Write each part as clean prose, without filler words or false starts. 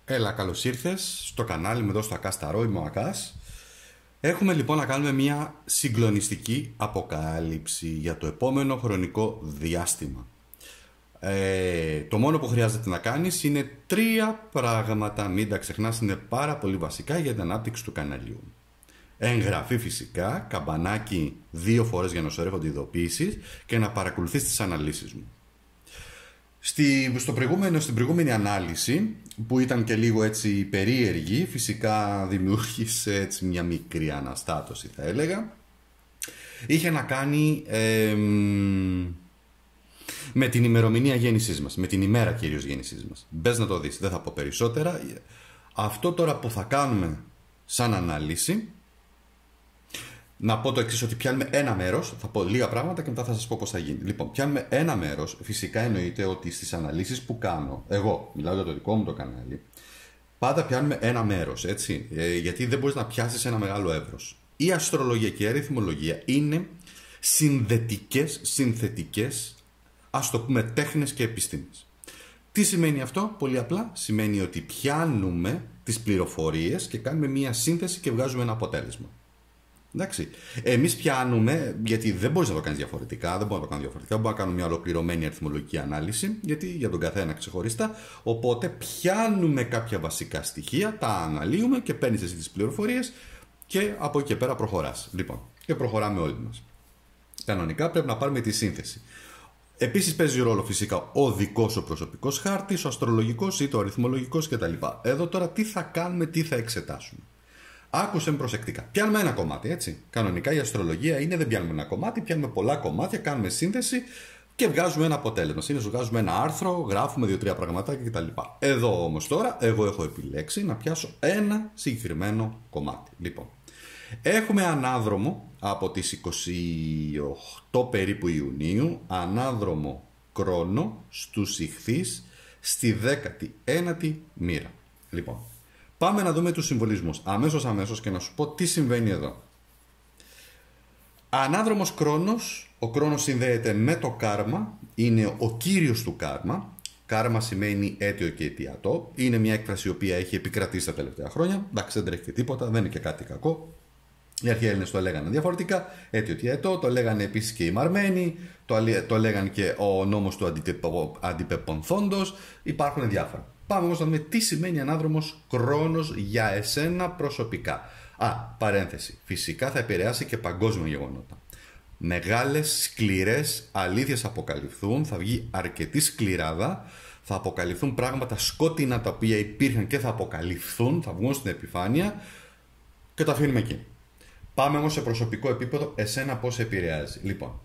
Έλα, καλώς ήρθες στο κανάλι μου εδώ στο Ακάσταρο, είμαι ο Ακάς. Έχουμε λοιπόν να κάνουμε μια συγκλονιστική αποκάλυψη για το επόμενο χρονικό διάστημα. Το μόνο που χρειάζεται να κάνεις είναι 3 πράγματα, μην τα ξεχνάς, είναι πάρα πολύ βασικά για την ανάπτυξη του καναλιού. Εγγραφή φυσικά, καμπανάκι 2 φορές για να σου έρχονται ειδοποιήσεις και να παρακολουθείς τις αναλύσεις μου. Στην προηγούμενη ανάλυση, που ήταν και λίγο έτσι περίεργη, φυσικά δημιούργησε έτσι μια μικρή αναστάτωση θα έλεγα, είχε να κάνει με την ημερομηνία γέννησής μας, με την ημέρα κυρίως γέννησής μας. Μπες να το δεις, δεν θα πω περισσότερα. Αυτό τώρα που θα κάνουμε σαν ανάλυση, να πω το εξής, ότι πιάνουμε ένα μέρος, θα πω λίγα πράγματα και μετά θα σας πω πώς θα γίνει. Λοιπόν, πιάνουμε ένα μέρος, φυσικά εννοείται ότι στις αναλύσεις που κάνω, εγώ μιλάω για το δικό μου το κανάλι, πάντα πιάνουμε ένα μέρος, έτσι, γιατί δεν μπορείς να πιάσεις ένα μεγάλο εύρος. Η αστρολογία και η αριθμολογία είναι συνθετικές, ας το πούμε, τέχνες και επιστήμες. Τι σημαίνει αυτό? Πολύ απλά σημαίνει ότι πιάνουμε τις πληροφορίες και κάνουμε μία σύνθεση και βγάζουμε ένα αποτέλεσμα. Εντάξει. Εμείς πιάνουμε, γιατί δεν μπορείς να το κάνεις διαφορετικά, μπορώ να κάνω μια ολοκληρωμένη αριθμολογική ανάλυση, γιατί για τον καθένα ξεχωριστά. Οπότε πιάνουμε κάποια βασικά στοιχεία, τα αναλύουμε και παίρνεις εσύ τις πληροφορίες και από εκεί και πέρα προχωράς. Λοιπόν, και προχωράμε όλοι μας. Κανονικά πρέπει να πάρουμε τη σύνθεση. Επίσης παίζει ρόλο φυσικά ο δικός ο προσωπικός χάρτης, ο αστρολογικός ή το αριθμολογικός κτλ. Εδώ τώρα τι θα κάνουμε, τι θα εξετάσουμε. Άκουσε με προσεκτικά. Πιάνουμε ένα κομμάτι, έτσι. Κανονικά η αστρολογία είναι, δεν πιάνουμε ένα κομμάτι, πιάνουμε πολλά κομμάτια, κάνουμε σύνθεση και βγάζουμε ένα αποτέλεσμα. Συνήθως βγάζουμε ένα άρθρο, γράφουμε 2-3 πραγματάκια κτλ. Εδώ όμως τώρα, εγώ έχω επιλέξει να πιάσω ένα συγκεκριμένο κομμάτι. Λοιπόν, έχουμε ανάδρομο από τις 28 περίπου Ιουνίου, ανάδρομο Κρόνο στους Ιχθύς στη 19η μοίρα. Λοιπόν, πάμε να δούμε τους συμβολισμούς αμέσως και να σου πω τι συμβαίνει εδώ. Ανάδρομος Κρόνος, ο Κρόνος συνδέεται με το κάρμα, είναι ο κύριος του κάρμα. Κάρμα σημαίνει αίτιο και αιτιατό. Είναι μια έκφραση η οποία έχει επικρατήσει τα τελευταία χρόνια. Εντάξει, δεν τρέχει και τίποτα, δεν είναι και κάτι κακό. Οι αρχαίοι Έλληνες το λέγανε διαφορετικά, αίτιο και αιτιατό, το λέγανε επίσης και οι Μαρμένοι, το λέγανε και ο νόμος του αντιπεπονθόντος, υπάρχουν διάφορα. Πάμε όμως να δούμε τι σημαίνει ανάδρομος Κρόνος για εσένα προσωπικά. Παρένθεση. Φυσικά θα επηρεάσει και παγκόσμια γεγονότα. Μεγάλες, σκληρές αλήθειες αποκαλυφθούν, θα βγει αρκετή σκληράδα, θα αποκαλυφθούν πράγματα σκότεινα τα οποία υπήρχαν και θα αποκαλυφθούν, θα βγουν στην επιφάνεια και τα αφήνουμε εκεί. Πάμε όμως σε προσωπικό επίπεδο, εσένα πώς επηρεάζει. Λοιπόν,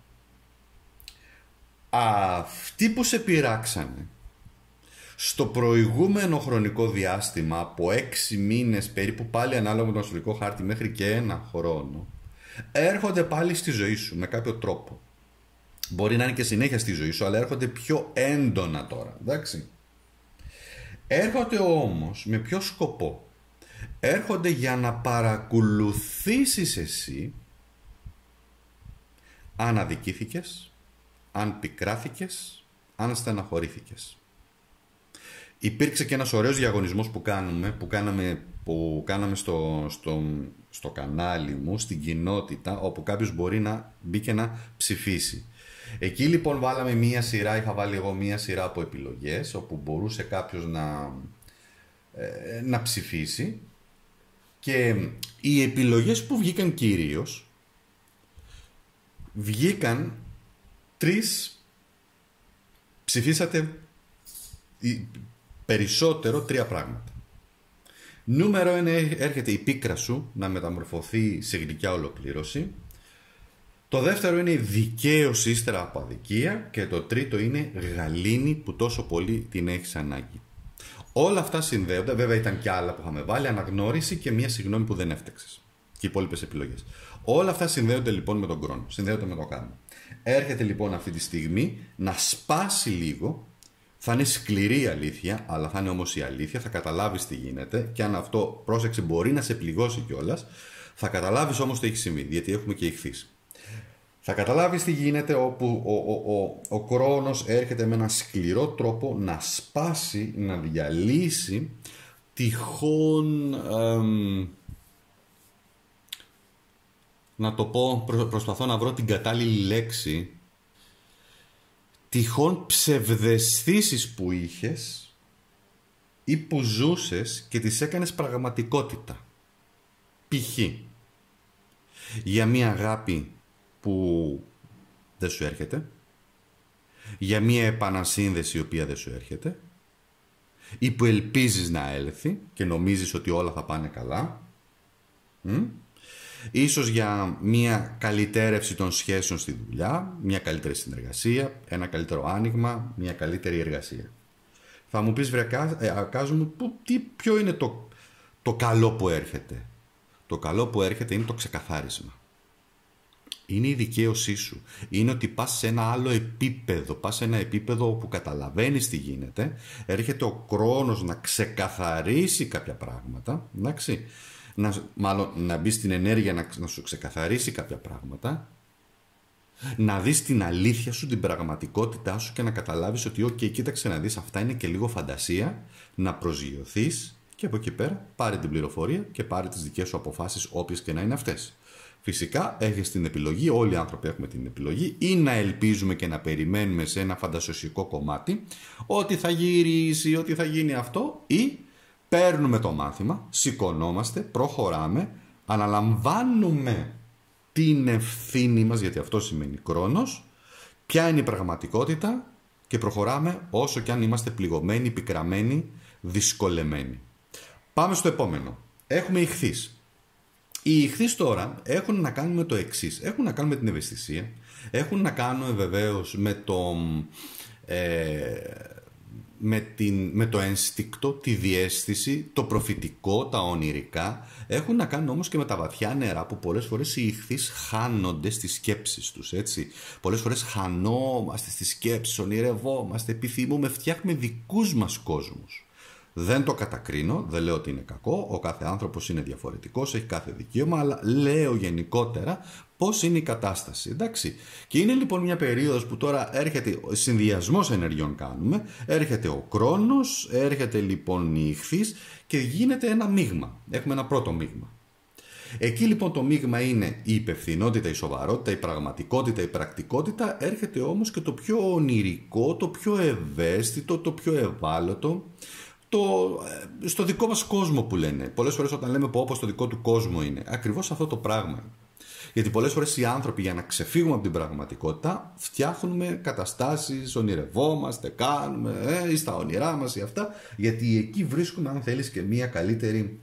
αυτοί που σε πειράξανε στο προηγούμενο χρονικό διάστημα από 6 μήνες περίπου, πάλι ανάλογα με τον αστρολογικό χάρτη, μέχρι και 1 χρόνο, έρχονται πάλι στη ζωή σου με κάποιο τρόπο. Μπορεί να είναι και συνέχεια στη ζωή σου, αλλά έρχονται πιο έντονα τώρα, εντάξει. Έρχονται όμως με ποιο σκοπό? Έρχονται για να παρακολουθήσεις εσύ αν αδικήθηκες, αν πικράθηκες, αν στεναχωρήθηκες. Υπήρξε και ένας ωραίος διαγωνισμός που κάναμε στο κανάλι μου, στην κοινότητα, όπου κάποιος μπορεί να μπει και να ψηφίσει. Εκεί λοιπόν βάλαμε μία σειρά, είχα βάλει εγώ μία σειρά από επιλογές, όπου μπορούσε κάποιος να ψηφίσει. Και οι επιλογές που βγήκαν κυρίως, βγήκαν 3, ψηφίσατε περισσότερο 3 πράγματα. Νούμερο 1 έρχεται η πίκρα σου να μεταμορφωθεί σε γλυκιά ολοκλήρωση. Το δεύτερο είναι η δικαίωση ύστερα από αδικία. Και το τρίτο είναι γαλήνη που τόσο πολύ την έχεις ανάγκη. Όλα αυτά συνδέονται, βέβαια ήταν και άλλα που είχαμε βάλει, αναγνώριση και μία συγγνώμη που δεν έφταξες. Και οι υπόλοιπες επιλογές. Όλα αυτά συνδέονται λοιπόν με τον Κρόνο, συνδέονται με το κάρμα. Έρχεται λοιπόν αυτή τη στιγμή να σπάσει λίγο. Θα είναι σκληρή η αλήθεια, αλλά θα είναι όμως η αλήθεια, θα καταλάβεις τι γίνεται και αν αυτό, πρόσεξε, μπορεί να σε πληγώσει κιόλας, θα καταλάβεις όμως τι έχει συμβεί, γιατί έχουμε και Ιχθύς. Θα καταλάβεις τι γίνεται, όπου ο Κρόνος έρχεται με ένα σκληρό τρόπο να σπάσει, να διαλύσει τυχόν, να το πω, προσπαθώ να βρω την κατάλληλη λέξη, τυχόν ψευδαισθήσεις που είχες ή που ζούσες και τις έκανες πραγματικότητα. Π.χ. για μία αγάπη που δεν σου έρχεται, για μία επανασύνδεση η οποία δεν σου έρχεται, ή που ελπίζεις να έλθει και νομίζεις ότι όλα θα πάνε καλά, ίσως για μία καλυτέρευση των σχέσεων στη δουλειά, μία καλύτερη συνεργασία, ένα καλύτερο άνοιγμα, μία καλύτερη εργασία. Θα μου πεις, Κάζο μου, ποιο είναι το καλό που έρχεται? Το καλό που έρχεται είναι το ξεκαθάρισμα. Είναι η δικαίωσή σου. Είναι ότι πας σε ένα άλλο επίπεδο. Πας σε ένα επίπεδο όπου καταλαβαίνεις τι γίνεται. Έρχεται ο χρόνος να ξεκαθαρίσει κάποια πράγματα. Εντάξει. Μάλλον να μπει στην ενέργεια να σου ξεκαθαρίσει κάποια πράγματα. Να δεις την αλήθεια σου, την πραγματικότητά σου και να καταλάβεις ότι κοίταξε να δεις, αυτά είναι και λίγο φαντασία. Να προσγειωθείς και από εκεί πέρα πάρε την πληροφορία και πάρε τις δικές σου αποφάσεις, όποιες και να είναι αυτές. Φυσικά έχεις την επιλογή, όλοι οι άνθρωποι έχουμε την επιλογή, ή να ελπίζουμε και να περιμένουμε σε ένα φαντασιωσικό κομμάτι ότι θα γυρίσει, ότι θα γίνει αυτό, ή παίρνουμε το μάθημα, σηκωνόμαστε, προχωράμε, αναλαμβάνουμε την ευθύνη μας, γιατί αυτό σημαίνει χρόνος, ποια είναι η πραγματικότητα και προχωράμε όσο και αν είμαστε πληγωμένοι, πικραμένοι, δυσκολεμένοι. Πάμε στο επόμενο. Έχουμε ηχθείς. Οι ηχθείς τώρα έχουν να κάνουν με το εξής. Έχουν να κάνουν με την ευαισθησία, έχουν να κάνουν βεβαίως με το ένστικτο, τη διαίσθηση, το προφητικό, τα ονειρικά. Έχουν να κάνουν όμως και με τα βαθιά νερά που πολλές φορές οι ηχθείς χάνονται στις σκέψεις τους, έτσι. Πολλές φορές χανόμαστε στις σκέψεις, ονειρευόμαστε, επιθυμούμε, φτιάχνουμε δικούς μας κόσμους. Δεν το κατακρίνω, δεν λέω ότι είναι κακό, ο κάθε άνθρωπος είναι διαφορετικός, έχει κάθε δικαίωμα, αλλά λέω γενικότερα πώς είναι η κατάσταση, εντάξει. Και είναι λοιπόν μια περίοδος που τώρα έρχεται, συνδυασμός ενεργειών κάνουμε, έρχεται ο χρόνος, έρχεται λοιπόν η ηχθής και γίνεται ένα μείγμα. Έχουμε ένα πρώτο μείγμα. Εκεί λοιπόν το μείγμα είναι η υπευθυνότητα, η σοβαρότητα, η πραγματικότητα, η πρακτικότητα, έρχεται όμως και το πιο ονειρικό, το πιο ευαίσθητο, το πιο ευάλωτο, στο δικό μας κόσμο που λένε. Πολλές φορές όταν λέμε όπως το δικό του κόσμο είναι, ακριβώς αυτό το πράγμα. Γιατί πολλές φορές οι άνθρωποι για να ξεφύγουμε από την πραγματικότητα φτιάχνουμε καταστάσεις, ονειρευόμαστε, κάνουμε ή στα όνειρά μας ή αυτά, γιατί εκεί βρίσκουμε, αν θέλεις, και μία καλύτερη...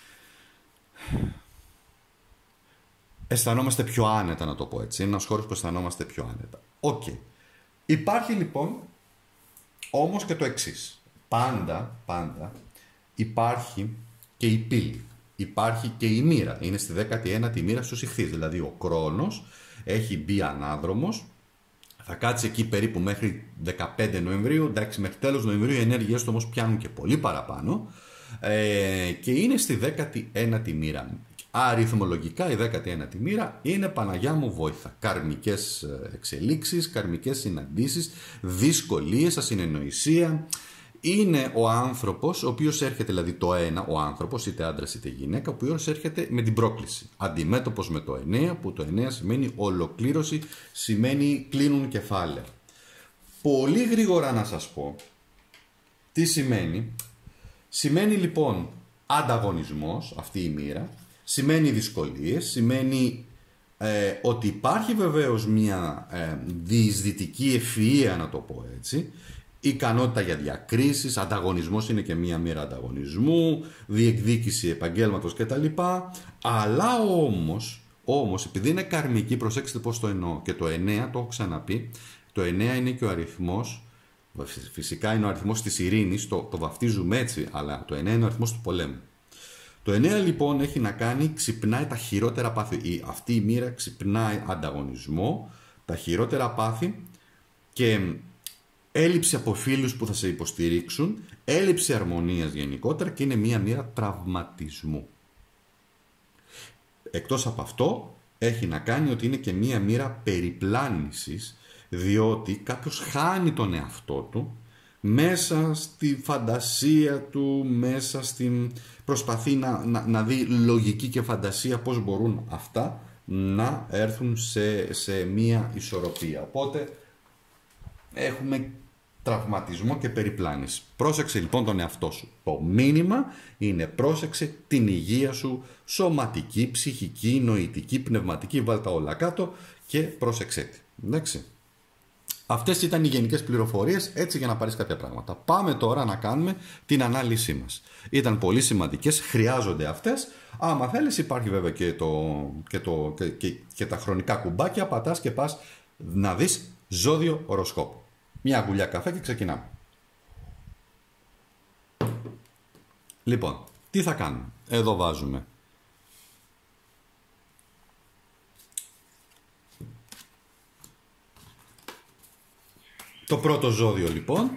Αισθανόμαστε πιο άνετα, να το πω έτσι. Είναι ένας χώρος που αισθανόμαστε πιο άνετα. Οκ. Υπάρχει λοιπόν όμως και το εξής. Πάντα υπάρχει και η πύλη, υπάρχει και η μοίρα. Είναι στη 19η μοίρα στους ηχθείς, δηλαδή ο Κρόνος έχει μπει ανάδρομος, θα κάτσει εκεί περίπου μέχρι 15 Νοεμβρίου, εντάξει, μέχρι τέλος Νοεμβρίου οι ενέργειες του όμως πιάνουν και πολύ παραπάνω και είναι στη 19η μοίρα. Αριθμολογικά η 19η μοίρα είναι Παναγιά μου βόηθα. Καρμικές εξελίξεις, καρμικές συναντήσεις, δυσκολίες, ασυνεννοησία. Είναι ο άνθρωπος, ο οποίος έρχεται, δηλαδή το ένα, ο άνθρωπος, είτε άντρας είτε γυναίκα, ο οποίος έρχεται με την πρόκληση. Αντιμέτωπος με το 9, που το 9 σημαίνει ολοκλήρωση, σημαίνει κλείνουν κεφάλαια. Πολύ γρήγορα να σας πω τι σημαίνει. Σημαίνει λοιπόν ανταγωνισμός, αυτή η μοίρα, σημαίνει δυσκολίες, σημαίνει ότι υπάρχει βεβαίως μια διεισδυτική ευφυΐα, να το πω έτσι, ικανότητα για διακρίσεις, ανταγωνισμός είναι και μία μοίρα ανταγωνισμού, διεκδίκηση επαγγέλματος κτλ. Αλλά όμως, επειδή είναι καρμική, προσέξτε πώς το εννοώ, και το 9, το έχω ξαναπεί, το 9 είναι και ο αριθμός, φυσικά είναι ο αριθμός της ειρήνης, το βαφτίζουμε έτσι, αλλά το 9 είναι ο αριθμός του πολέμου. Το 9 λοιπόν έχει να κάνει, ξυπνάει τα χειρότερα πάθη. Αυτή η μοίρα ξυπνάει ανταγωνισμό, τα χειρότερα πάθη και έλλειψη από φίλους που θα σε υποστηρίξουν, έλλειψη αρμονίας γενικότερα και είναι μία μοίρα τραυματισμού. Εκτός από αυτό, έχει να κάνει ότι είναι και μία μοίρα περιπλάνησης, διότι κάποιος χάνει τον εαυτό του, μέσα στη φαντασία του, μέσα στην προσπαθεί να δει λογική και φαντασία πώς μπορούν αυτά να έρθουν σε μία ισορροπία. Οπότε έχουμε τραυματισμό και περιπλάνηση. Πρόσεξε λοιπόν τον εαυτό σου. Το μήνυμα είναι πρόσεξε την υγεία σου, σωματική, ψυχική, νοητική, πνευματική, βάλ τα όλα κάτω και πρόσεξε τη. Εντάξει. Αυτές ήταν οι γενικές πληροφορίες, έτσι για να πάρεις κάποια πράγματα. Πάμε τώρα να κάνουμε την ανάλυση μας. Ήταν πολύ σημαντικές, χρειάζονται αυτές. Άμα θέλεις υπάρχει βέβαια και τα χρονικά κουμπάκια, πατάς και πας να δεις ζώδιο οροσκόπο. Μια γουλιά καφέ και ξεκινάμε. Λοιπόν, τι θα κάνουμε. Εδώ βάζουμε το πρώτο ζώδιο λοιπόν.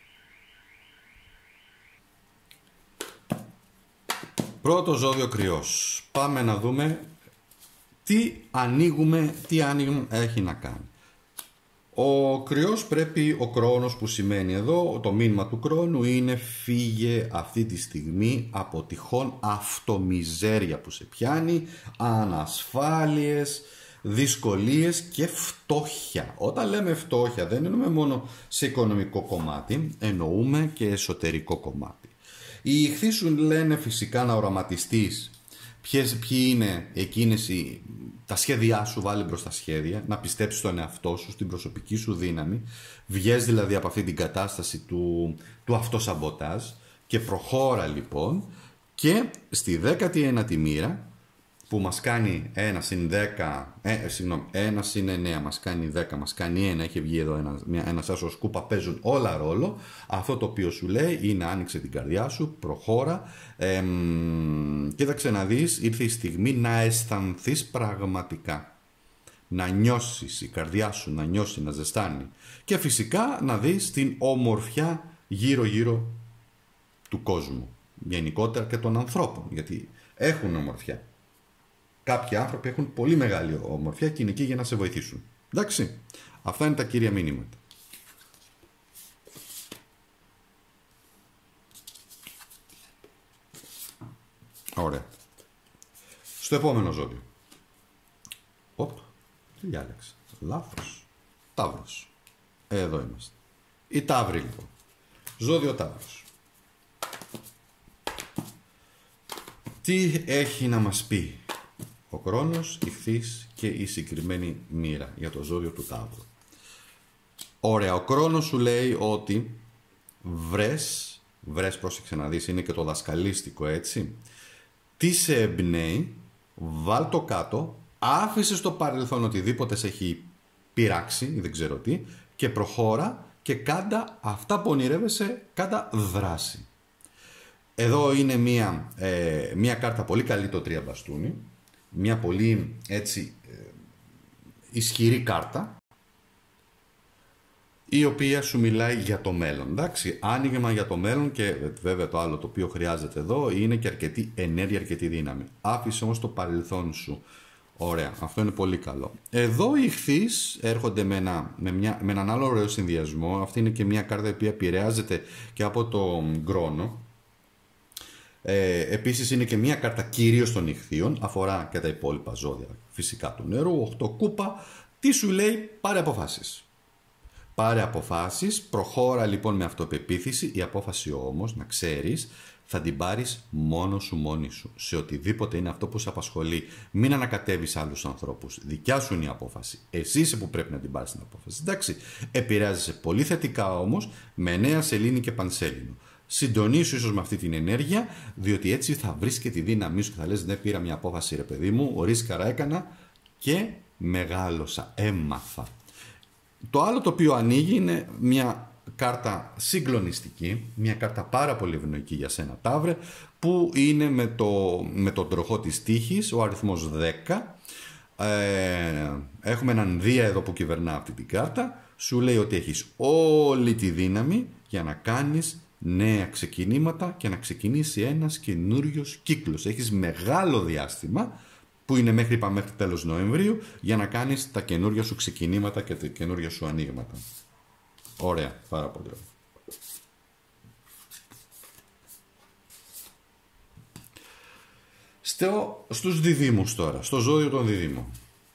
Πρώτο ζώδιο Κρυός. Πάμε να δούμε τι ανοίγουμε έχει να κάνει. Ο Κρυός πρέπει, ο Κρόνος που σημαίνει εδώ, το μήνυμα του Κρόνου είναι φύγε αυτή τη στιγμή από τυχόν αυτομιζέρια που σε πιάνει, ανασφάλειες, δυσκολίες και φτώχεια. Όταν λέμε φτώχεια δεν εννοούμε μόνο σε οικονομικό κομμάτι, εννοούμε και εσωτερικό κομμάτι. Οι ιχθύς σου λένε φυσικά να οραματιστείς ποιοι είναι εκείνες τα σχέδιά σου, βάλει μπροστά σχέδια, να πιστέψεις στον εαυτό σου, στην προσωπική σου δύναμη, βγες δηλαδή από αυτή την κατάσταση του αυτοσαμποτάζ και προχώρα λοιπόν και στη 19η μοίρα που μας κάνει 1 συν 1 συν 9 μας κάνει 10, μας κάνει 1, έχει βγει εδώ ένας άσος κούπα, παίζουν όλα ρόλο. Αυτό το οποίο σου λέει είναι άνοιξε την καρδιά σου, προχώρα, κοίταξε να δεις, ήρθε η στιγμή να αισθανθείς πραγματικά, να νιώσεις η καρδιά σου, να νιώσει, να ζεστάνει και φυσικά να δεις την ομορφιά γύρω γύρω του κόσμου, γενικότερα και των ανθρώπων, γιατί έχουν ομορφιά. Κάποιοι άνθρωποι έχουν πολύ μεγάλη ομορφιά και είναι εκεί για να σε βοηθήσουν. Εντάξει, αυτά είναι τα κύρια μήνυματα. Ωραία. Στο επόμενο ζώδιο. Τι διάλεξα. Λάθος. Ταύρος. Εδώ είμαστε. Η Ταύρη λοιπόν. Ζώδιο Ταύρος. Τι έχει να μας πει ο Κρόνος, Ιχθύς και η συγκεκριμένη μοίρα για το ζώδιο του Ταύρου. Ωραία, ο Κρόνος σου λέει ότι βρες πρόσεξε να δεις, είναι και το δασκαλίστικο έτσι, τι σε εμπνέει, βάλ το κάτω, άφησε στο παρελθόν οτιδήποτε σε έχει πειράξει ή δεν ξέρω τι και προχώρα και κάντα αυτά που ονειρεύεσαι, κάντα δράση. Εδώ είναι μια κάρτα πολύ καλή, το 3 μπαστούνι, μια πολύ έτσι ισχυρή κάρτα η οποία σου μιλάει για το μέλλον, εντάξει, άνοιγμα για το μέλλον και βέβαια το άλλο το οποίο χρειάζεται εδώ είναι και αρκετή ενέργεια, αρκετή δύναμη. Άφησε όμως το παρελθόν σου. Ωραία, αυτό είναι πολύ καλό. Εδώ οι Ιχθύς έρχονται με έναν άλλο ωραίο συνδυασμό. Αυτή είναι και μια κάρτα η οποία επηρεάζεται και από τον Κρόνο. Επίσης είναι και μια κάρτα κυρίως των Ιχθύων, αφορά και τα υπόλοιπα ζώδια φυσικά του νερού, 8 κούπα. Τι σου λέει? Πάρε αποφάσεις. Πάρε αποφάσεις, προχώρα λοιπόν με αυτοπεποίθηση. Η απόφαση όμως, να ξέρεις, θα την πάρεις μόνος σου, μόνη σου. Σε οτιδήποτε είναι αυτό που σε απασχολεί. Μην ανακατεύεις άλλους ανθρώπους. Δικιά σου είναι η απόφαση. Εσύ είσαι που πρέπει να την πάρεις την απόφαση. Εντάξει. Επηρεάζεσαι πολύ θετικά όμως με νέα σελήνη και πανσέλινο. Συντονίσου ίσως με αυτή την ενέργεια, διότι έτσι θα βρεις και τη δύναμή σου και θα λες ναι, πήρα μια απόφαση ρε παιδί μου, ρίσκαρα έκανα και μεγάλωσα, έμαθα. Το άλλο το οποίο ανοίγει είναι μια κάρτα συγκλονιστική, μια κάρτα πάρα πολύ ευνοϊκή για σένα Ταύρε, που είναι με τον τροχό της τύχης, ο αριθμός 10. Έχουμε έναν Δία εδώ που κυβερνά αυτή την κάρτα, σου λέει ότι έχεις όλη τη δύναμη για να κάνεις νέα ξεκινήματα και να ξεκινήσει ένας καινούριος κύκλος. Έχεις μεγάλο διάστημα που είναι μέχρι τέλος Νοεμβρίου για να κάνεις τα καινούρια σου ξεκινήματα και τα καινούρια σου ανοίγματα. Ωραία, πάρα πολύ ωραία. Στους διδύμους τώρα, στο ζώδιο των διδύμων.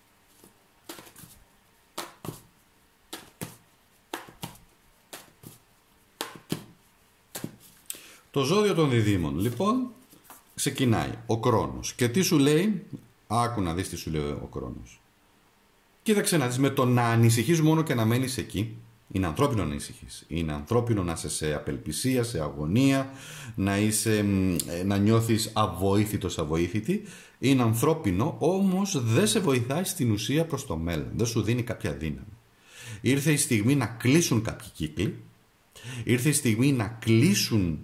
Το ζώδιο των διδύμων, λοιπόν, ξεκινάει ο Κρόνος. Και τι σου λέει? Άκου να δεις τι σου λέει ο Κρόνος. Κοίταξε να δεις, με το να ανησυχείς μόνο και να μένεις εκεί, είναι ανθρώπινο να ανησυχείς. Είναι ανθρώπινο να είσαι σε απελπισία, σε αγωνία, να νιώθεις αβοήθητος, αβοήθητη. Είναι ανθρώπινο, όμως δεν σε βοηθάει στην ουσία προς το μέλλον. Δεν σου δίνει κάποια δύναμη. Ήρθε η στιγμή να κλείσουν κάποιοι κύκλοι. Ήρθε η στιγμή να κλείσουν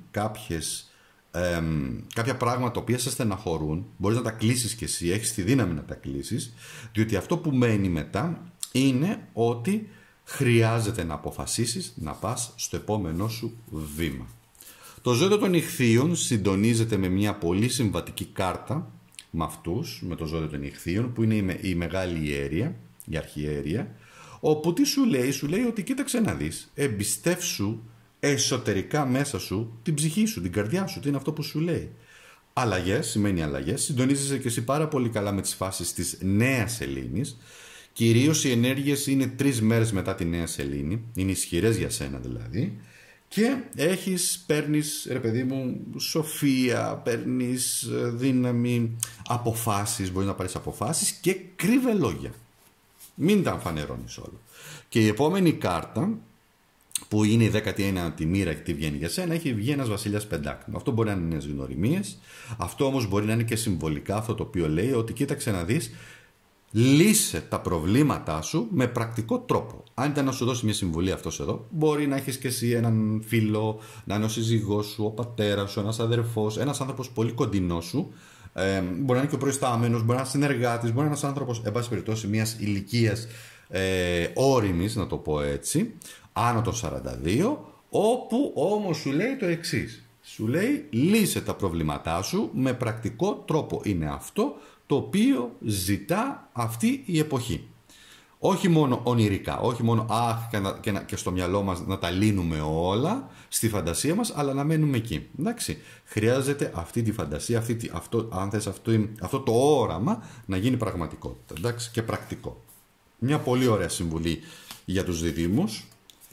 κάποια πράγματα τα οποία σε στεναχωρούν. Μπορείς να τα κλείσεις κι εσύ, έχεις τη δύναμη να τα κλείσεις, διότι αυτό που μένει μετά είναι ότι χρειάζεται να αποφασίσεις να πας στο επόμενό σου βήμα. Το ζώδιο των Ιχθύων συντονίζεται με μια πολύ συμβατική κάρτα με αυτούς, με το ζώδιο των Ιχθύων, που είναι η μεγάλη ιέρεια, η αρχιέρεια, όπου τι σου λέει? Σου λέει ότι κοίταξε να δεις, εμπιστεύσου εσωτερικά μέσα σου την ψυχή σου, την καρδιά σου. Τι είναι αυτό που σου λέει? Αλλαγές, σημαίνει αλλαγές. Συντονίζεσαι και εσύ πάρα πολύ καλά με τις φάσεις της νέας σελήνης. Κυρίως οι ενέργειες είναι 3 μέρες μετά τη νέα σελήνη. Είναι ισχυρές για σένα δηλαδή. Και παίρνεις, ρε παιδί μου, σοφία, παίρνεις δύναμη, αποφάσεις, μπορείς να πάρεις αποφάσεις και κρύβε λόγια. Μην τα φανερώνεις όλο. Και η επόμενη κάρτα, που είναι η 19η μοίρα και τι βγαίνει για σένα, έχει βγει ένας βασιλιάς πεντάκνου. Αυτό μπορεί να είναι νέες γνωριμίες. Αυτό όμως μπορεί να είναι και συμβολικά αυτό το οποίο λέει ότι κοίταξε να δεις, λύσε τα προβλήματά σου με πρακτικό τρόπο. Αν ήταν να σου δώσει μια συμβουλή αυτός εδώ, μπορεί να έχεις και εσύ έναν φίλο, να είναι ο σύζυγός σου, ο πατέρας σου, ένας αδερφός, ένας άνθρωπος πολύ κοντινός σου. Μπορεί να είναι και ο προϊστάμενος, μπορεί να είναι συνεργάτης, μπορεί να είναι ένας άνθρωπος, εν πάση περιπτώσει, μιας ηλικίας όριμης, να το πω έτσι, άνω των 42, όπου όμως σου λέει το εξής. Σου λέει λύσε τα προβλήματά σου με πρακτικό τρόπο. Είναι αυτό το οποίο ζητά αυτή η εποχή. Όχι μόνο ονειρικά, όχι μόνο και στο μυαλό μας να τα λύνουμε όλα στη φαντασία μας, αλλά να μένουμε εκεί. Εντάξει, χρειάζεται αυτή τη φαντασία, αυτό το όραμα να γίνει πραγματικότητα. Εντάξει, και πρακτικό. Μια πολύ ωραία συμβουλή για τους διδύμους.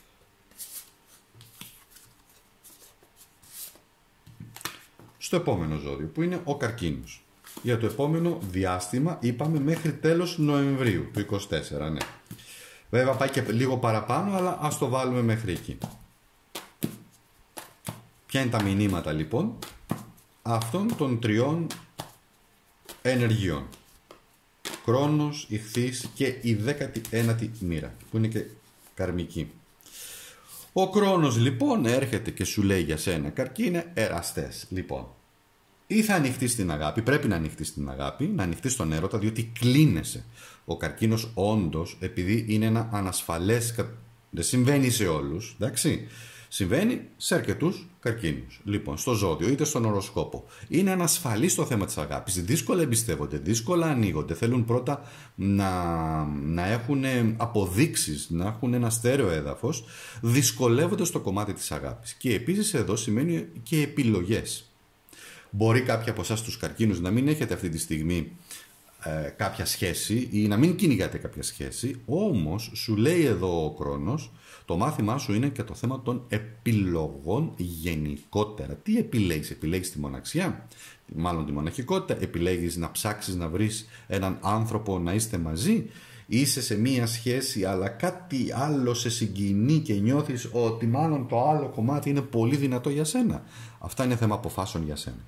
Στο επόμενο ζώδιο, που είναι ο Καρκίνος. Για το επόμενο διάστημα είπαμε μέχρι τέλος Νοεμβρίου του 24, ναι. Βέβαια πάει και λίγο παραπάνω, αλλά ας το βάλουμε μέχρι εκεί. Ποια είναι τα μηνύματα λοιπόν αυτών των 3 ενεργειών? Κρόνος, Ιχθύς και η 19η μοίρα, που είναι και καρμική. Ο Κρόνος λοιπόν έρχεται και σου λέει για σένα, Καρκίνε, εραστές. Λοιπόν, ή θα ανοιχτείς στην αγάπη, πρέπει να ανοιχτείς στην αγάπη, να ανοιχτείς στον έρωτα, διότι κλείνεσαι. Ο Καρκίνος όντως, επειδή είναι ένα ανασφαλές, δεν συμβαίνει σε όλους, εντάξει, συμβαίνει σε αρκετούς καρκίνους. Λοιπόν, στο ζώδιο είτε στον οροσκόπο. Είναι ανασφαλής στο θέμα της αγάπης, δύσκολα εμπιστεύονται, δύσκολα ανοίγονται, θέλουν πρώτα να έχουν αποδείξεις, να έχουν ένα στέρεο έδαφος, δυσκολεύονται στο κομμάτι της αγάπης. Και επίσης εδώ σημαίνει και επιλογές. Μπορεί κάποιοι από εσάς τους καρκίνους να μην έχετε αυτή τη στιγμή κάποια σχέση ή να μην κυνηγάτε κάποια σχέση, όμως σου λέει εδώ ο Κρόνος, το μάθημά σου είναι και το θέμα των επιλογών γενικότερα. Τι επιλέγεις? Επιλέγεις τη μοναξιά, μάλλον τη μοναχικότητα, επιλέγεις να ψάξεις να βρεις έναν άνθρωπο να είστε μαζί, είσαι σε μία σχέση αλλά κάτι άλλο σε συγκινεί και νιώθεις ότι μάλλον το άλλο κομμάτι είναι πολύ δυνατό για σένα. Αυτά είναι θέμα αποφάσεων για σένα.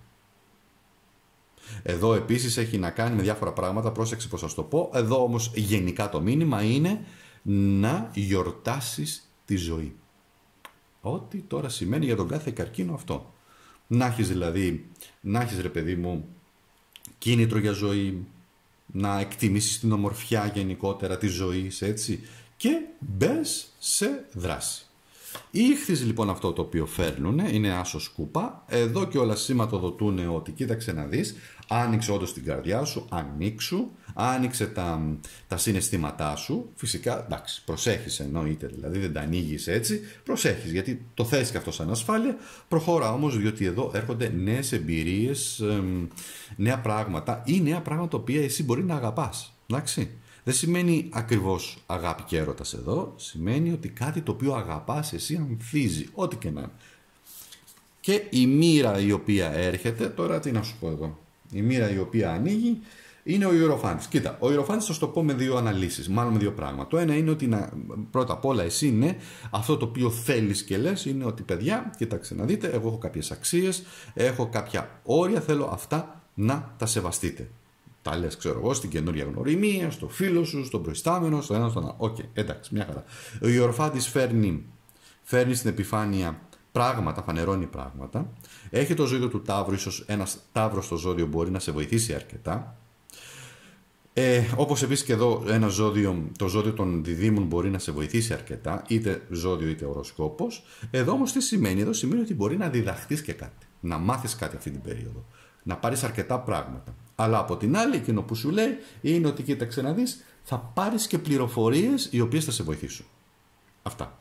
Εδώ επίσης έχει να κάνει με διάφορα πράγματα, πρόσεξε πως θα σου το πω. Εδώ όμως γενικά το μήνυμα είναι να γιορτάσεις τη ζωή. Ό,τι τώρα σημαίνει για τον κάθε καρκίνο αυτό. Να έχεις δηλαδή, ρε παιδί μου, κίνητρο για ζωή, να εκτιμήσεις την ομορφιά γενικότερα της ζωής, έτσι, και μπες σε δράση. Οι Ιχθύς λοιπόν αυτό το οποίο φέρνουν είναι άσος κούπα. Εδώ και όλα σηματοδοτούν ότι κοίταξε να δεις, άνοιξε όντως την καρδιά σου, ανοίξου, άνοιξε τα συναισθήματά σου. Φυσικά, εντάξει, προσέχεις εννοείται, δηλαδή δεν τα ανοίγεις έτσι. Προσέχεις, γιατί το θες και αυτό σαν ασφάλεια. Προχώρα όμως, διότι εδώ έρχονται νέες εμπειρίες, νέα πράγματα ή νέα πράγματα τα οποία εσύ μπορεί να αγαπάς. Εντάξει. Δεν σημαίνει ακριβώς αγάπη και έρωτας εδώ. Σημαίνει ότι κάτι το οποίο αγαπάς εσύ ανθίζει, ό,τι και να είναι. Και η μοίρα η οποία έρχεται, τώρα τι να σου πω εδώ. Η μοίρα η οποία ανοίγει είναι ο Ιεροφάντης. Κοίτα, ο Ιεροφάντης θα σου το πω με δύο αναλύσεις, μάλλον με δύο πράγματα. Το ένα είναι ότι πρώτα απ' όλα εσύ είναι αυτό το οποίο θέλεις και λες, είναι ότι παιδιά, κοίταξε να δείτε, εγώ έχω κάποιες αξίες, έχω κάποια όρια, θέλω αυτά να τα σεβαστείτε. Τα λες, ξέρω εγώ, στην καινούργια γνωριμία, στο φίλο σου, στον προϊστάμενο, στο ένα, στον άλλο. Οκ, εντάξει, μια χαρά. Ο Ιεροφάντης φέρνει στην επιφάνεια πράγματα, φανερώνει πράγματα. Έχει το ζώδιο του Ταύρου, ίσως ένας Ταύρος στο ζώδιο μπορεί να σε βοηθήσει αρκετά. Όπως επίσης και εδώ το ζώδιο των διδήμων μπορεί να σε βοηθήσει αρκετά, είτε ζώδιο είτε οροσκόπος. Εδώ όμως τι σημαίνει? Εδώ σημαίνει ότι μπορεί να διδαχτείς και κάτι, να μάθεις κάτι αυτή την περίοδο, να πάρεις αρκετά πράγματα. Αλλά από την άλλη, εκείνο που σου λέει είναι ότι κοίταξε να δεις, θα πάρεις και πληροφορίες οι οποίες θα σε βοηθήσουν. Αυτά.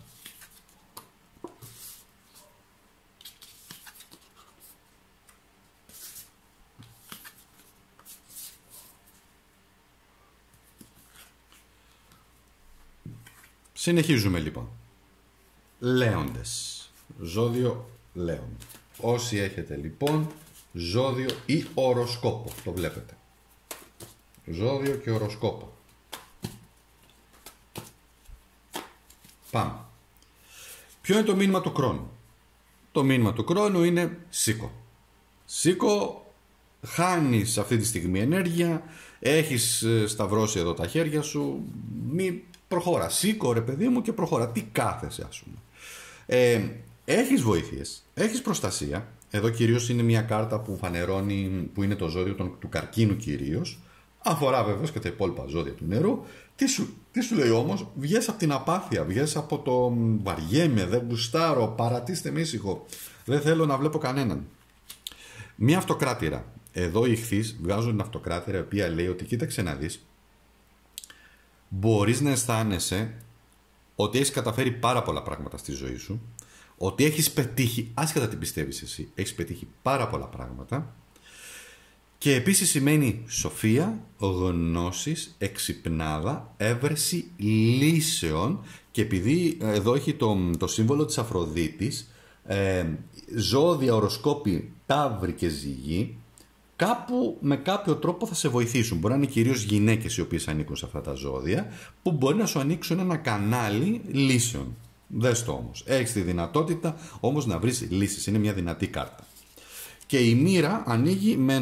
Συνεχίζουμε λοιπόν. Λέοντες. Ζώδιο Λέον. Όσοι έχετε λοιπόν ζώδιο ή οροσκόπο, το βλέπετε. Ζώδιο και οροσκόπο. Πάμε. Ποιο είναι το μήνυμα του χρόνου? Το μήνυμα του χρόνου είναι σήκω. Σήκω, χάνεις αυτή τη στιγμή ενέργεια, έχεις σταυρώσει εδώ τα χέρια σου, μη προχώρα. Σήκω ρε παιδί μου και προχώρα. Τι κάθεσαι ας πούμε. Έχεις βοήθειες, έχεις προστασία. Εδώ κυρίως είναι μια κάρτα που φανερώνει, που είναι το ζώδιο του καρκίνου κυρίως. Αφορά βεβαίως και τα υπόλοιπα ζώδια του νερού. Τι σου λέει όμως? Βγες από την απάθεια, βγες από το βαριέμαι, δεν γουστάρω, παρατήστε με ήσυχο, δεν θέλω να βλέπω κανέναν. Μια αυτοκράτηρα. Εδώ οι ηχθείς βγάζουν την αυτοκράτηρα, η οποία λέει ότι κοίταξε να δεις, μπορείς να αισθάνεσαι ότι έχεις καταφέρει πάρα πολλά πράγματα στη ζωή σου, ότι έχεις πετύχει, άσχετα τι πιστεύεις εσύ, έχεις πετύχει πάρα πολλά πράγματα. Και επίσης σημαίνει σοφία, γνώσεις, εξυπνάδα, έβρεση λύσεων. Και επειδή εδώ έχει το σύμβολο της Αφροδίτης, ζώδια, οροσκόποι, ταύροι και ζυγοί, κάπου με κάποιο τρόπο θα σε βοηθήσουν. Μπορεί να είναι κυρίως γυναίκες οι οποίες ανήκουν σε αυτά τα ζώδια, που μπορεί να σου ανοίξουν ένα κανάλι λύσεων. Δες το όμως. Έχεις τη δυνατότητα όμως να βρεις λύσεις. Είναι μια δυνατή κάρτα. Και η μοίρα ανοίγει με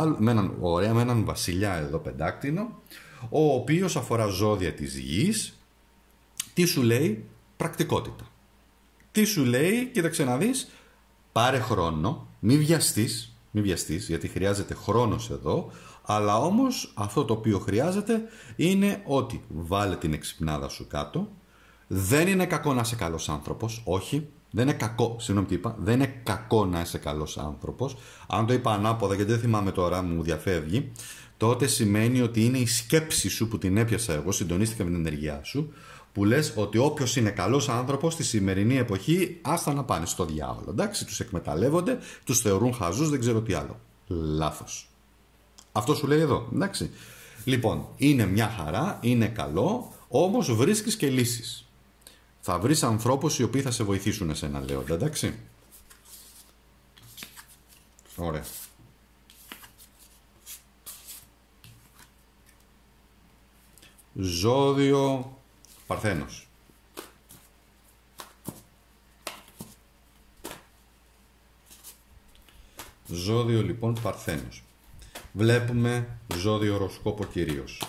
έναν βασιλιά εδώ πεντάκτηνο, ο οποίος αφορά ζώδια της γης. Τι σου λέει? Πρακτικότητα. Τι σου λέει? Κοίταξε να δεις, πάρε χρόνο, μη βιαστείς, γιατί χρειάζεται χρόνος εδώ, αλλά όμως αυτό το οποίο χρειάζεται είναι ότι βάλε την εξυπνάδα σου κάτω. Δεν είναι κακό να είσαι καλός άνθρωπος, όχι. Δεν είναι κακό, συγγνώμη τι είπα, δεν είναι κακό να είσαι καλός άνθρωπος. Αν το είπα ανάποδα, γιατί δεν θυμάμαι τώρα, μου διαφεύγει, τότε σημαίνει ότι είναι η σκέψη σου που την έπιασα εγώ, συντονίστηκα με την ενεργειά σου, που λες ότι όποιος είναι καλός άνθρωπος στη σημερινή εποχή, άστα να πάνε στο διάολο. Εντάξει, τους εκμεταλλεύονται, τους θεωρούν χαζούς, δεν ξέρω τι άλλο. Λάθος. Αυτό σου λέει εδώ, εντάξει. Λοιπόν, είναι μια χαρά, είναι καλό, όμως βρίσκεις και λύσεις. Θα βρεις ανθρώπους οι οποίοι θα σε βοηθήσουν εσένα, Λέοντα, εντάξει. Ωραία. Ζώδιο Παρθένος. Ζώδιο λοιπόν Παρθένος. Βλέπουμε ζώδιο οροσκόπο κυρίως.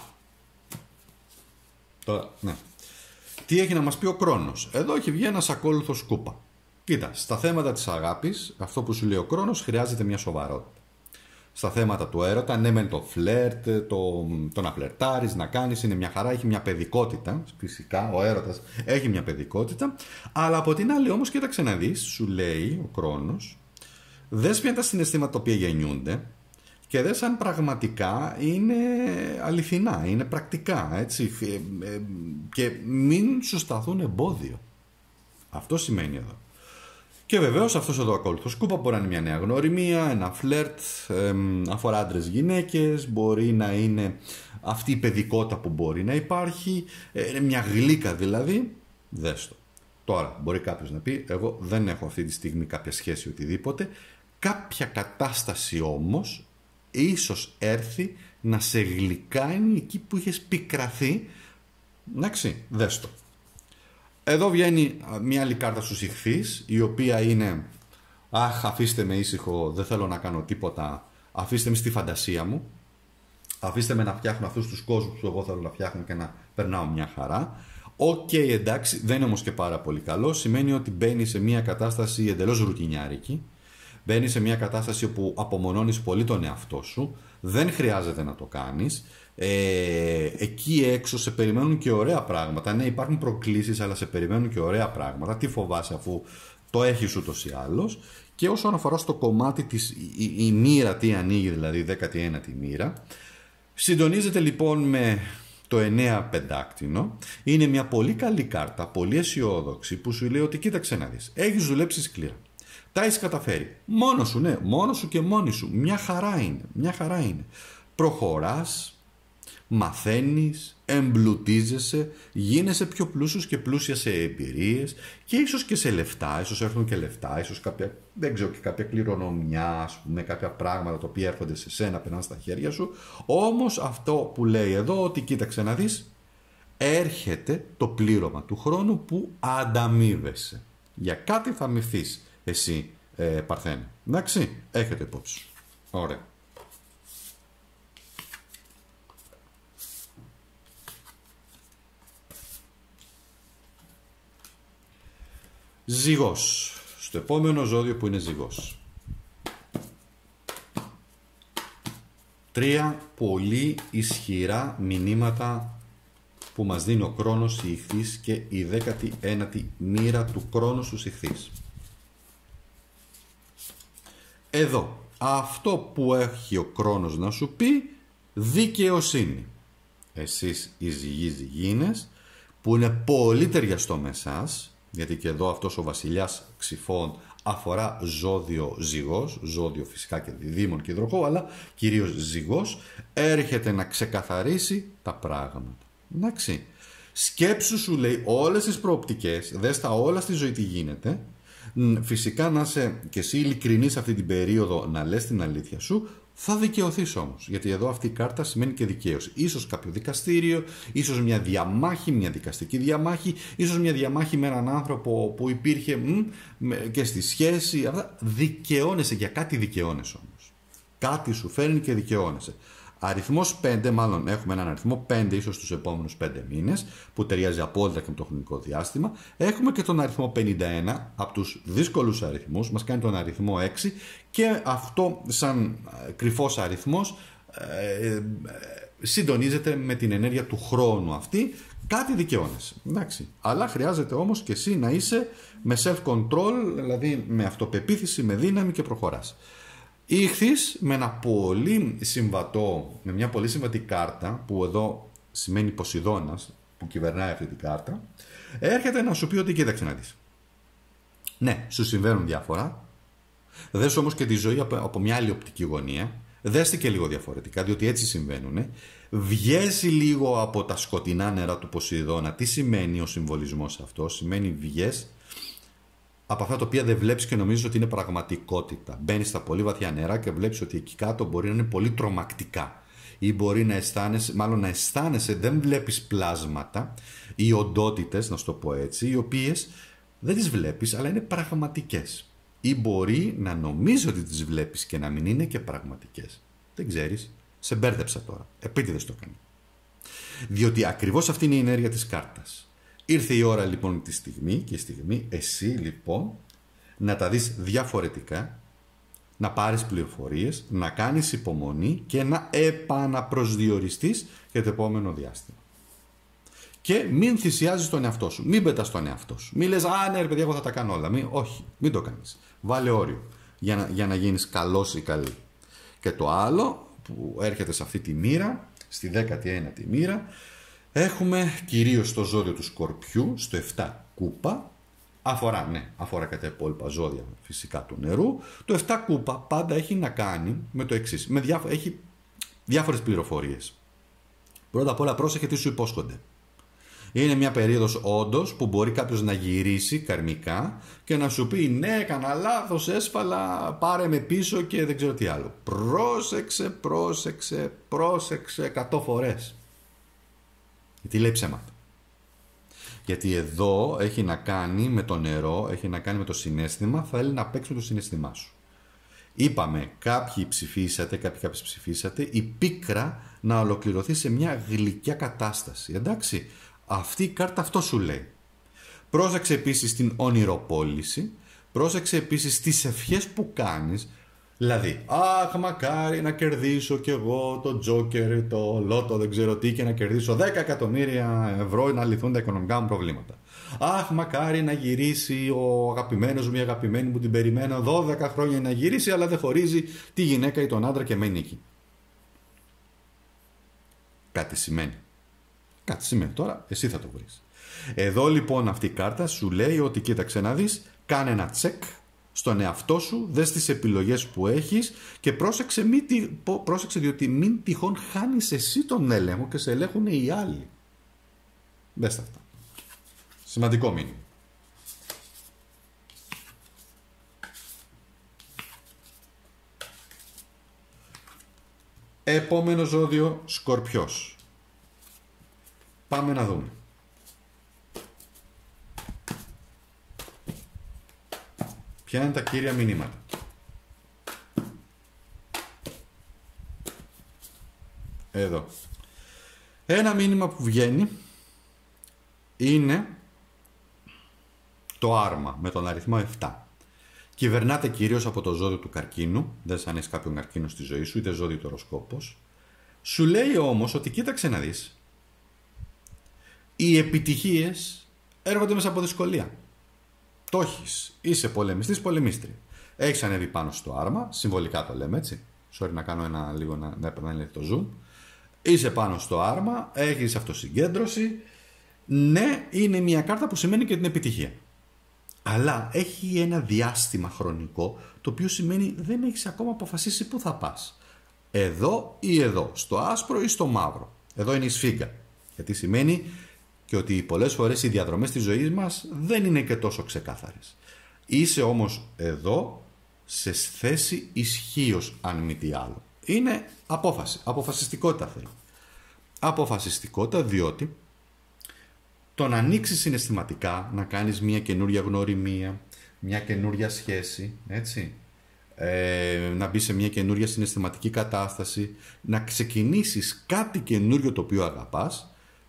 Τώρα, ναι. Τι έχει να μας πει ο Κρόνος? Εδώ έχει βγει ένας ακόλουθος κούπα. Κοίτα, στα θέματα της αγάπης, αυτό που σου λέει ο Κρόνος, χρειάζεται μια σοβαρότητα. Στα θέματα του έρωτα, ναι μεν το φλερτ, το να φλερτάρεις, να κάνεις, είναι μια χαρά, έχει μια παιδικότητα, φυσικά ο έρωτας έχει μια παιδικότητα, αλλά από την άλλη όμως κοίταξε να δεις, σου λέει ο Κρόνος, δες ποια είναι τα συναισθήματα τα οποία γεννιούνται και δες αν πραγματικά είναι αληθινά, είναι πρακτικά, έτσι, και μην σου σταθούν εμπόδιο. Αυτό σημαίνει εδώ. Και βεβαίως αυτός εδώ ακόλουθος σκούπα μπορεί να είναι μια νέα γνωριμία, ένα φλερτ, αφορά άντρες γυναίκες, μπορεί να είναι αυτή η παιδικότητα που μπορεί να υπάρχει, μια γλύκα δηλαδή, δες το. Τώρα μπορεί κάποιος να πει, εγώ δεν έχω αυτή τη στιγμή κάποια σχέση οτιδήποτε, κάποια κατάσταση όμως ίσως έρθει να σε γλυκάνει εκεί που είχες πικραθεί. Εντάξει, δες το. Εδώ βγαίνει μια άλλη κάρτα στους Ιχθύς, η οποία είναι «Αχ, αφήστε με ήσυχο, δεν θέλω να κάνω τίποτα, αφήστε με στη φαντασία μου, αφήστε με να φτιάχνω αυτούς τους κόσμους που εγώ θέλω να φτιάχνω και να περνάω μια χαρά». Οκ, εντάξει, δεν είναι όμως και πάρα πολύ καλό, σημαίνει ότι μπαίνει σε μια κατάσταση εντελώς ρουτινιάρικη, μπαίνει σε μια κατάσταση όπου απομονώνεις πολύ τον εαυτό σου, δεν χρειάζεται να το κάνεις. Εκεί έξω σε περιμένουν και ωραία πράγματα. Ναι, υπάρχουν προκλήσεις, αλλά σε περιμένουν και ωραία πράγματα. Τι φοβάσαι αφού το έχεις ούτως ή άλλως. Και όσον αφορά στο κομμάτι της η μοίρα, τι ανοίγει, δηλαδή 19η μοίρα, συντονίζεται λοιπόν με το 9 πεντάκτηνο. Είναι μια πολύ καλή κάρτα, πολύ αισιόδοξη, που σου λέει ότι κοίταξε να δεις, έχεις δουλέψει σκληρά, τα έχεις καταφέρει, μόνος σου, ναι, μόνος σου και μόνη σου, μια χαρά είναι, μια χαρά είναι. Προχωράς, μαθαίνεις, εμπλουτίζεσαι, γίνεσαι πιο πλούσιος και πλούσια σε εμπειρίες και ίσως και σε λεφτά, ίσως έρθουν και λεφτά, ίσως κάποια, δεν ξέρω, και κάποια κληρονομιά, ας πούμε, κάποια πράγματα τα οποία έρχονται σε σένα, περνάνε στα χέρια σου. Όμως αυτό που λέει εδώ, ότι κοίταξε να δεις, έρχεται το πλήρωμα του χρόνου που ανταμείβεσαι. Για κάτι θα μυθείς εσύ, Παρθένε. Εντάξει, έχετε υπόψη. Ωραία. Ζυγός. Στο επόμενο ζώδιο που είναι Ζυγός. 3 πολύ ισχυρά μηνύματα που μας δίνει ο Κρόνος, η Ιχθύς και η 19η μοίρα του Κρόνου στους Ιχθύς. Εδώ, αυτό που έχει ο Κρόνος να σου πει, δικαιοσύνη. Εσείς οι ζυγοί-ζυγίνες, που είναι πολύ ταιριαστό με εσάς, γιατί και εδώ αυτός ο βασιλιάς Ξυφών αφορά ζώδιο Ζυγός, ζώδιο φυσικά και δίδυμων και υδροχόου, αλλά κυρίως Ζυγός, έρχεται να ξεκαθαρίσει τα πράγματα. Εντάξει. Σκέψου, σου λέει, όλες τις προοπτικές, δες τα όλα στη ζωή τι γίνεται. Φυσικά να είσαι και εσύ ειλικρινής αυτή την περίοδο, να λες την αλήθεια σου. Θα δικαιωθείς όμως, γιατί εδώ αυτή η κάρτα σημαίνει και δικαίωση. Ίσως κάποιο δικαστήριο, ίσως μια διαμάχη, μια δικαστική διαμάχη, ίσως μια διαμάχη με έναν άνθρωπο που υπήρχε και στη σχέση. Αυτά δικαιώνεσαι, για κάτι δικαιώνεσαι όμως. Κάτι σου φέρνει και δικαιώνεσαι. Αριθμός 5, μάλλον έχουμε έναν αριθμό 5 ίσως στους επόμενους 5 μήνες, που ταιριάζει απόλυτα και με το χρονικό διάστημα. Έχουμε και τον αριθμό 51, από τους δύσκολους αριθμούς, μας κάνει τον αριθμό 6 και αυτό σαν κρυφός αριθμός συντονίζεται με την ενέργεια του χρόνου αυτή. Κάτι δικαιώνεσαι, εντάξει. Αλλά χρειάζεται όμως και εσύ να είσαι με self-control, δηλαδή με αυτοπεποίθηση, με δύναμη και προχωράς. Η Ιχθύς με ένα πολύ συμβατό, με μια πολύ συμβατή κάρτα, που εδώ σημαίνει Ποσειδώνας, που κυβερνάει αυτή την κάρτα, έρχεται να σου πει ότι κοίταξε να δεις. Ναι, σου συμβαίνουν διάφορα. Δες όμως και τη ζωή από μια άλλη οπτική γωνία. Δες τη και λίγο διαφορετικά, διότι έτσι συμβαίνουν. Βγες λίγο από τα σκοτεινά νερά του Ποσειδώνα. Τι σημαίνει ο συμβολισμός αυτό? Σημαίνει βγες από αυτά τα οποία δεν βλέπεις και νομίζεις ότι είναι πραγματικότητα. Μπαίνεις στα πολύ βαθιά νερά και βλέπεις ότι εκεί κάτω μπορεί να είναι πολύ τρομακτικά. Ή μπορεί να αισθάνεσαι, μάλλον να αισθάνεσαι, δεν βλέπεις πλάσματα ή οντότητες, να σου το πω έτσι, οι οποίες δεν τις βλέπεις, αλλά είναι πραγματικές. Ή μπορεί να νομίζεις ότι τις βλέπεις και να μην είναι και πραγματικές. Δεν ξέρεις. Σε μπέρδεψα τώρα. Επίτηδες το κάνει. Διότι ακριβώς αυτή είναι η ενέργεια της κάρτας. Ήρθε η ώρα λοιπόν τη στιγμή, και η στιγμή εσύ λοιπόν να τα δεις διαφορετικά, να πάρεις πληροφορίες, να κάνεις υπομονή και να επαναπροσδιοριστείς για το επόμενο διάστημα. Και μην θυσιάζεις τον εαυτό σου, μην πετάς τον εαυτό σου. Μην λες, α ναι ρε παιδιά εγώ θα τα κάνω όλα. Όχι, μην το κάνεις. Βάλε όριο για να γίνεις καλός ή καλή. Και το άλλο που έρχεται σε αυτή τη μοίρα, στη 19η μοίρα, έχουμε κυρίως το ζώδιο του Σκορπιού, στο 7 κούπα. Αφορά και τα υπόλοιπα ζώδια φυσικά του νερού. Το 7 κούπα πάντα έχει να κάνει με το εξής. Έχει διάφορες πληροφορίες. Πρώτα απ' όλα πρόσεχε τι σου υπόσχονται. Είναι μια περίοδος όντως που μπορεί κάποιος να γυρίσει καρμικά και να σου πει ναι, έκανα λάθος, έσφαλα, πάρε με πίσω και δεν ξέρω τι άλλο. Πρόσεξε 100 φορές. Γιατί λέει ψέματα. Γιατί εδώ έχει να κάνει με το νερό, έχει να κάνει με το συναίσθημα, θέλει να παίξει με το συναίσθημά σου. Είπαμε, κάποιοι κάποιες ψηφίσατε, η πίκρα να ολοκληρωθεί σε μια γλυκιά κατάσταση. Εντάξει, αυτή η κάρτα αυτό σου λέει. Πρόσεξε επίσης την ονειροπόληση, πρόσεξε επίσης τις ευχές που κάνεις. Δηλαδή, αχ, μακάρι να κερδίσω κι εγώ το Τζόκερ, το Λότο, δεν ξέρω τι, και να κερδίσω 10 εκατομμύρια ευρώ να λυθούν τα οικονομικά μου προβλήματα. Αχ, μακάρι να γυρίσει ο αγαπημένος μου, η αγαπημένη μου, την περιμένω 12 χρόνια να γυρίσει, αλλά δεν χωρίζει τη γυναίκα ή τον άντρα και μένει εκεί. Κάτι σημαίνει. Τώρα εσύ θα το βρεις. Εδώ λοιπόν αυτή η κάρτα σου λέει ότι κοίταξε να δεις, κάνε ένα τσεκ στον εαυτό σου, δες τις επιλογές που έχεις και πρόσεξε διότι μην τυχόν χάνεις εσύ τον έλεγχο και σε ελέγχουν οι άλλοι. Δες τα αυτά. Σημαντικό μήνυμα. Επόμενο ζώδιο, Σκορπιός. Πάμε να δούμε. Ποια είναι τα κύρια μηνύματα. Εδώ. Ένα μήνυμα που βγαίνει είναι το άρμα με τον αριθμό 7. Κυβερνάται κυρίως από το ζώδιο του καρκίνου, δεν σαν έχεις κάποιον καρκίνο στη ζωή σου, είτε ζώδιο του οροσκόπος. Σου λέει όμως ότι κοίταξε να δεις, οι επιτυχίες έρχονται μέσα από δυσκολία. Το έχεις, είσαι πολεμιστής, πολεμίστρια. Έχεις ανέβει πάνω στο άρμα, συμβολικά το λέμε έτσι. Sorry να κάνω λίγο να επανέλθει το zoom. Είσαι πάνω στο άρμα, έχεις αυτοσυγκέντρωση. Ναι, είναι μια κάρτα που σημαίνει και την επιτυχία. Αλλά έχει ένα διάστημα χρονικό, το οποίο σημαίνει δεν έχεις ακόμα αποφασίσει πού θα πας. Εδώ ή εδώ, στο άσπρο ή στο μαύρο. Εδώ είναι η σφίγγα. Γιατί σημαίνει και ότι πολλές φορές οι διαδρομές της ζωής μας δεν είναι και τόσο ξεκάθαρες. Είσαι όμως εδώ σε θέση ισχύως, αν μη τι άλλο. Είναι απόφαση, αποφασιστικότητα θέλει. Αποφασιστικότητα διότι το να ανοίξεις συναισθηματικά, να κάνεις μια καινούρια γνωριμία, μια καινούρια σχέση, έτσι, να μπεις σε μια καινούρια συναισθηματική κατάσταση, να ξεκινήσεις κάτι καινούριο το οποίο αγαπάς,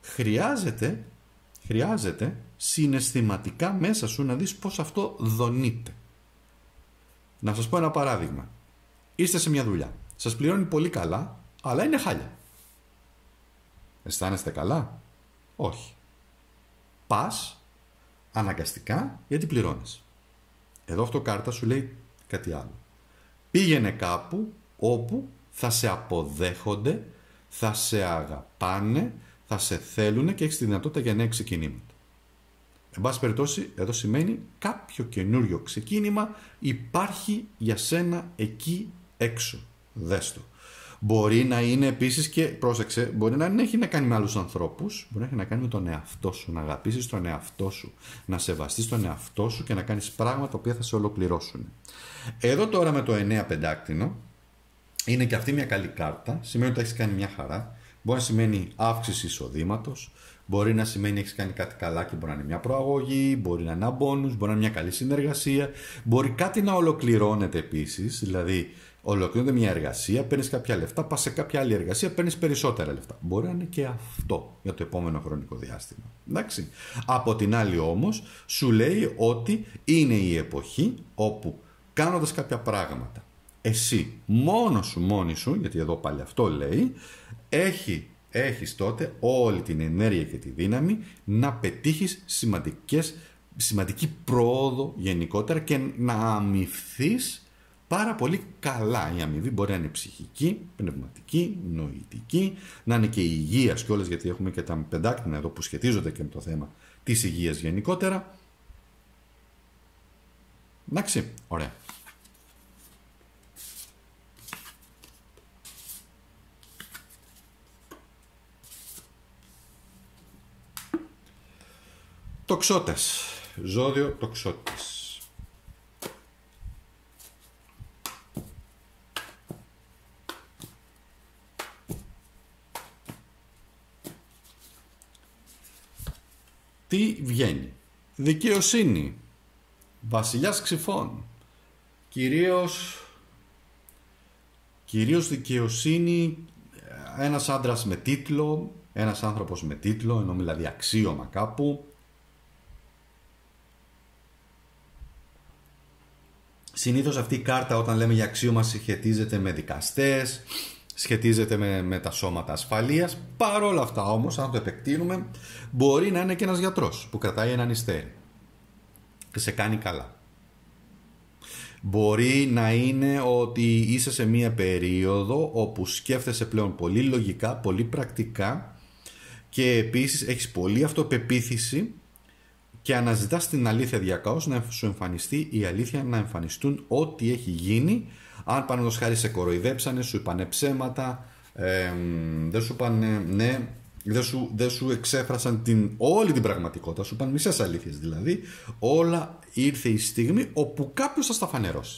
χρειάζεται συναισθηματικά μέσα σου να δεις πώς αυτό δονείται. Να σας πω ένα παράδειγμα. Είστε σε μια δουλειά. Σας πληρώνει πολύ καλά, αλλά είναι χάλια. Αισθάνεστε καλά? Όχι. Πας αναγκαστικά γιατί πληρώνεις. Εδώ αυτό κάρτα σου λέει κάτι άλλο. Πήγαινε κάπου όπου θα σε αποδέχονται, θα σε αγαπάνε, θα σε θέλουν και έχεις τη δυνατότητα για νέα ξεκινήματα. Εν πάση περιπτώσει, εδώ σημαίνει κάποιο καινούριο ξεκίνημα υπάρχει για σένα εκεί έξω. Δες το. Μπορεί να είναι επίσης και, πρόσεξε, μπορεί να έχει να κάνει με άλλους ανθρώπους, μπορεί να έχει να κάνει με τον εαυτό σου, να αγαπήσεις τον εαυτό σου, να σεβαστείς τον εαυτό σου και να κάνεις πράγματα τα οποία θα σε ολοκληρώσουν. Εδώ τώρα με το 9 πεντάκτηνο, είναι και αυτή μια καλή κάρτα, σημαίνει ότι έχεις κάνει μια χαρά, μπορεί να σημαίνει αύξηση εισοδήματος, μπορεί να σημαίνει έχεις κάνει κάτι καλά και μπορεί να είναι μια προαγωγή, μπορεί να είναι ένα μπόνους, μπορεί να είναι μια καλή συνεργασία, μπορεί κάτι να ολοκληρώνεται επίσης, δηλαδή ολοκληρώνεται μια εργασία, παίρνεις κάποια λεφτά, πας σε κάποια άλλη εργασία, παίρνεις περισσότερα λεφτά. Μπορεί να είναι και αυτό για το επόμενο χρονικό διάστημα. Εντάξει. Από την άλλη όμως, σου λέει ότι είναι η εποχή όπου κάνοντας κάποια πράγματα, εσύ μόνος σου, μόνη σου, γιατί εδώ πάλι αυτό λέει, έχεις τότε όλη την ενέργεια και τη δύναμη να πετύχεις σημαντική πρόοδο γενικότερα και να αμοιφθείς πάρα πολύ καλά. Η αμοιβή μπορεί να είναι ψυχική, πνευματική, νοητική, να είναι και υγείας κιόλας, γιατί έχουμε και τα πεντάκτηνα εδώ που σχετίζονται και με το θέμα της υγείας γενικότερα. Εντάξει, ωραία. Τοξότες. Ζώδιο τοξότες. Τι βγαίνει? Δικαιοσύνη. Βασιλιάς Ξυφών. Κυρίως δικαιοσύνη. Ένας άντρας με τίτλο, ένας άνθρωπος με τίτλο, ενώ δηλαδή αξίωμα κάπου. Συνήθως αυτή η κάρτα, όταν λέμε για αξίωμα, σχετίζεται με δικαστές, σχετίζεται με τα σώματα ασφαλείας. Παρόλα αυτά όμως, αν το επεκτείνουμε, μπορεί να είναι και ένας γιατρός που κρατάει έναν ιστέρι και σε κάνει καλά. Μπορεί να είναι ότι είσαι σε μία περίοδο όπου σκέφτεσαι πλέον πολύ λογικά, πολύ πρακτικά και επίσης έχεις πολύ αυτοπεποίθηση και αναζητάς την αλήθεια διακάως, να σου εμφανιστεί η αλήθεια, να εμφανιστούν ό,τι έχει γίνει. Αν παραδείγματος χάρη σε κοροϊδέψανε, σου είπανε ψέματα, δεν σου είπανε ναι, δεν σου εξέφρασαν όλη την πραγματικότητα, σου είπαν μισές αλήθειες δηλαδή, όλα, ήρθε η στιγμή όπου κάποιος θα στα φανερώσει.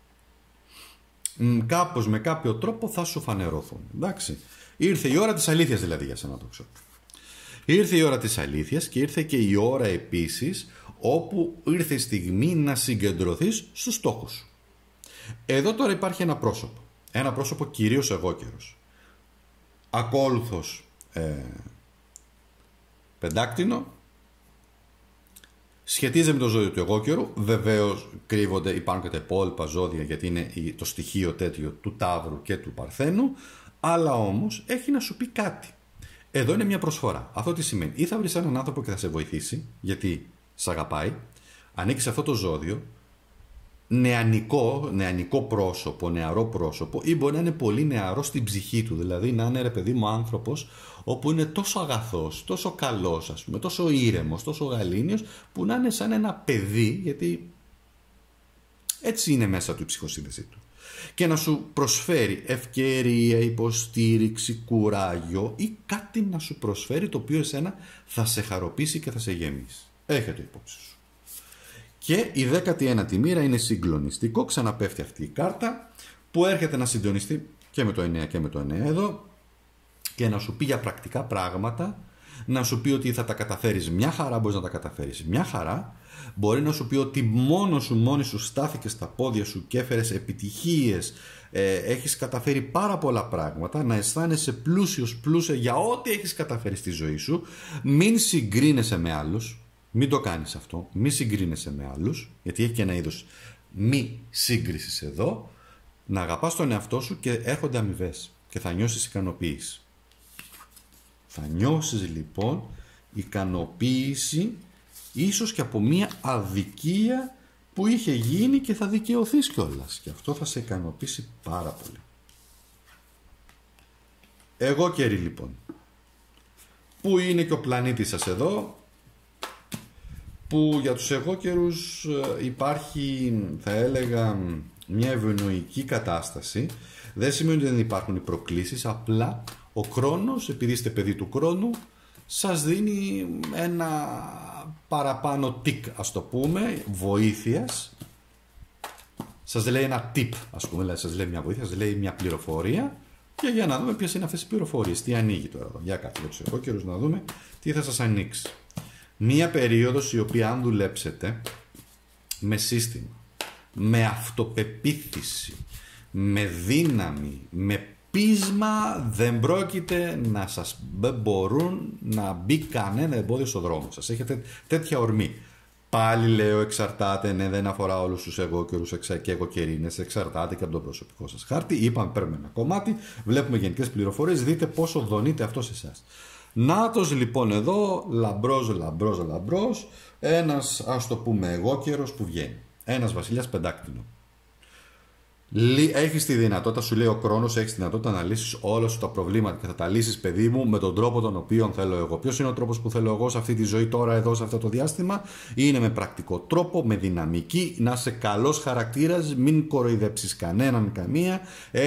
Κάπως με κάποιο τρόπο θα σου φανερωθούν. Εντάξει. Ήρθε η ώρα της αλήθειας δηλαδή για σένα, το ξέρω. Ήρθε η ώρα της αλήθειας και ήρθε και η ώρα επίσης όπου ήρθε η στιγμή να συγκεντρωθείς στους στόχους σου. Εδώ τώρα υπάρχει ένα πρόσωπο. Ένα πρόσωπο κυρίως εγώκερος. Ακόλουθος πεντάκτηνο. Σχετίζεται με το ζώδιο του εγώκερου. Βεβαίως κρύβονται, υπάρχουν και τα υπόλοιπα ζώδια, γιατί είναι το στοιχείο τέτοιο του Ταύρου και του Παρθένου. Αλλά όμως έχει να σου πει κάτι. Εδώ είναι μια προσφορά. Αυτό τι σημαίνει? Ή θα βρεις έναν άνθρωπο και θα σε βοηθήσει, γιατί σε αγαπάει, ανήκει σε αυτό το ζώδιο, νεανικό πρόσωπο, νεαρό πρόσωπο, ή μπορεί να είναι πολύ νεαρό στην ψυχή του. Δηλαδή να είναι, ρε παιδί μου, άνθρωπος όπου είναι τόσο αγαθός, τόσο καλός, ας πούμε, τόσο ήρεμος, τόσο γαλήνιος, που να είναι σαν ένα παιδί, γιατί έτσι είναι μέσα του η ψυχοσύνθεσή του. Και να σου προσφέρει ευκαιρία, υποστήριξη, κουράγιο ή κάτι να σου προσφέρει το οποίο εσένα θα σε χαροποιήσει και θα σε γεμίσει. Έχετε υπόψη σου. Και η 19η μοίρα είναι συγκλονιστικό, ξαναπέφτει αυτή η κάρτα που έρχεται να συντονιστεί και με το 9 και με το 9 εδώ και να σου πει για πρακτικά πράγματα, να σου πει ότι θα τα καταφέρεις μια χαρά, μπορείς να τα καταφέρεις μια χαρά. Μπορεί να σου πει ότι μόνη σου στάθηκες στα πόδια σου και έφερες επιτυχίες, έχεις καταφέρει πάρα πολλά πράγματα, να αισθάνεσαι πλούσια για ό,τι έχεις καταφέρει στη ζωή σου. Μην συγκρίνεσαι με άλλους, μην το κάνεις αυτό, μην συγκρίνεσαι με άλλους, γιατί έχει και ένα είδος μη σύγκρισης εδώ. Να αγαπάς τον εαυτό σου και έρχονται αμοιβές και θα νιώσεις ικανοποίηση. Θα νιώσεις λοιπόν ικανοποίηση, ίσως και από μία αδικία που είχε γίνει και θα δικαιωθείς κιόλας. Και αυτό θα σε ικανοποιήσει πάρα πολύ. Εγώκεροι λοιπόν. Πού είναι και ο πλανήτης σας εδώ, που για τους εγώκερους υπάρχει, θα έλεγα, μια ευνοϊκή κατάσταση. Δεν σημαίνει ότι δεν υπάρχουν οι προκλήσεις, απλά ο χρόνος, επειδή είστε παιδί του χρόνου, σας δίνει ένα παραπάνω τικ, ας το πούμε, βοήθειας. Σας λέει ένα tip, ας πούμε, σας λέει μια βοήθεια, σας λέει μια πληροφορία, και για να δούμε ποιες είναι αυτές οι πληροφορίες, τι ανοίγει τώρα εδώ. Για κάτι για τους εγώκερους να δούμε τι θα σας ανοίξει. Μία περίοδος η οποία, αν δουλέψετε με σύστημα, με αυτοπεποίθηση, με δύναμη, με πείσμα, δεν πρόκειται να σας μπορούν να μπει κανένα εμπόδιο στο δρόμο σας. Έχετε τέτοια ορμή. Πάλι λέω, εξαρτάται, ναι, δεν αφορά όλους τους εγώκερους και εγωκερίνες, εξαρτάται και από τον προσωπικό σας χάρτη. Είπαμε, παίρνουμε ένα κομμάτι, βλέπουμε γενικές πληροφορίες, δείτε πόσο δονείται αυτό σε εσάς. Νάτος λοιπόν εδώ, λαμπρός, ένας, ας το πούμε, εγώκερος που βγαίνει. Ένας βασιλιάς πεντάκτηνο. Έχεις τη δυνατότητα, σου λέει ο Κρόνος, έχεις τη δυνατότητα να λύσεις όλα σου τα προβλήματα και θα τα λύσεις, παιδί μου, με τον τρόπο τον οποίο θέλω εγώ. Ποιος είναι ο τρόπος που θέλω εγώ σε αυτή τη ζωή τώρα, εδώ, σε αυτό το διάστημα? Είναι με πρακτικό τρόπο, με δυναμική, να είσαι καλός χαρακτήρας, μην κοροϊδέψεις κανέναν, καμία.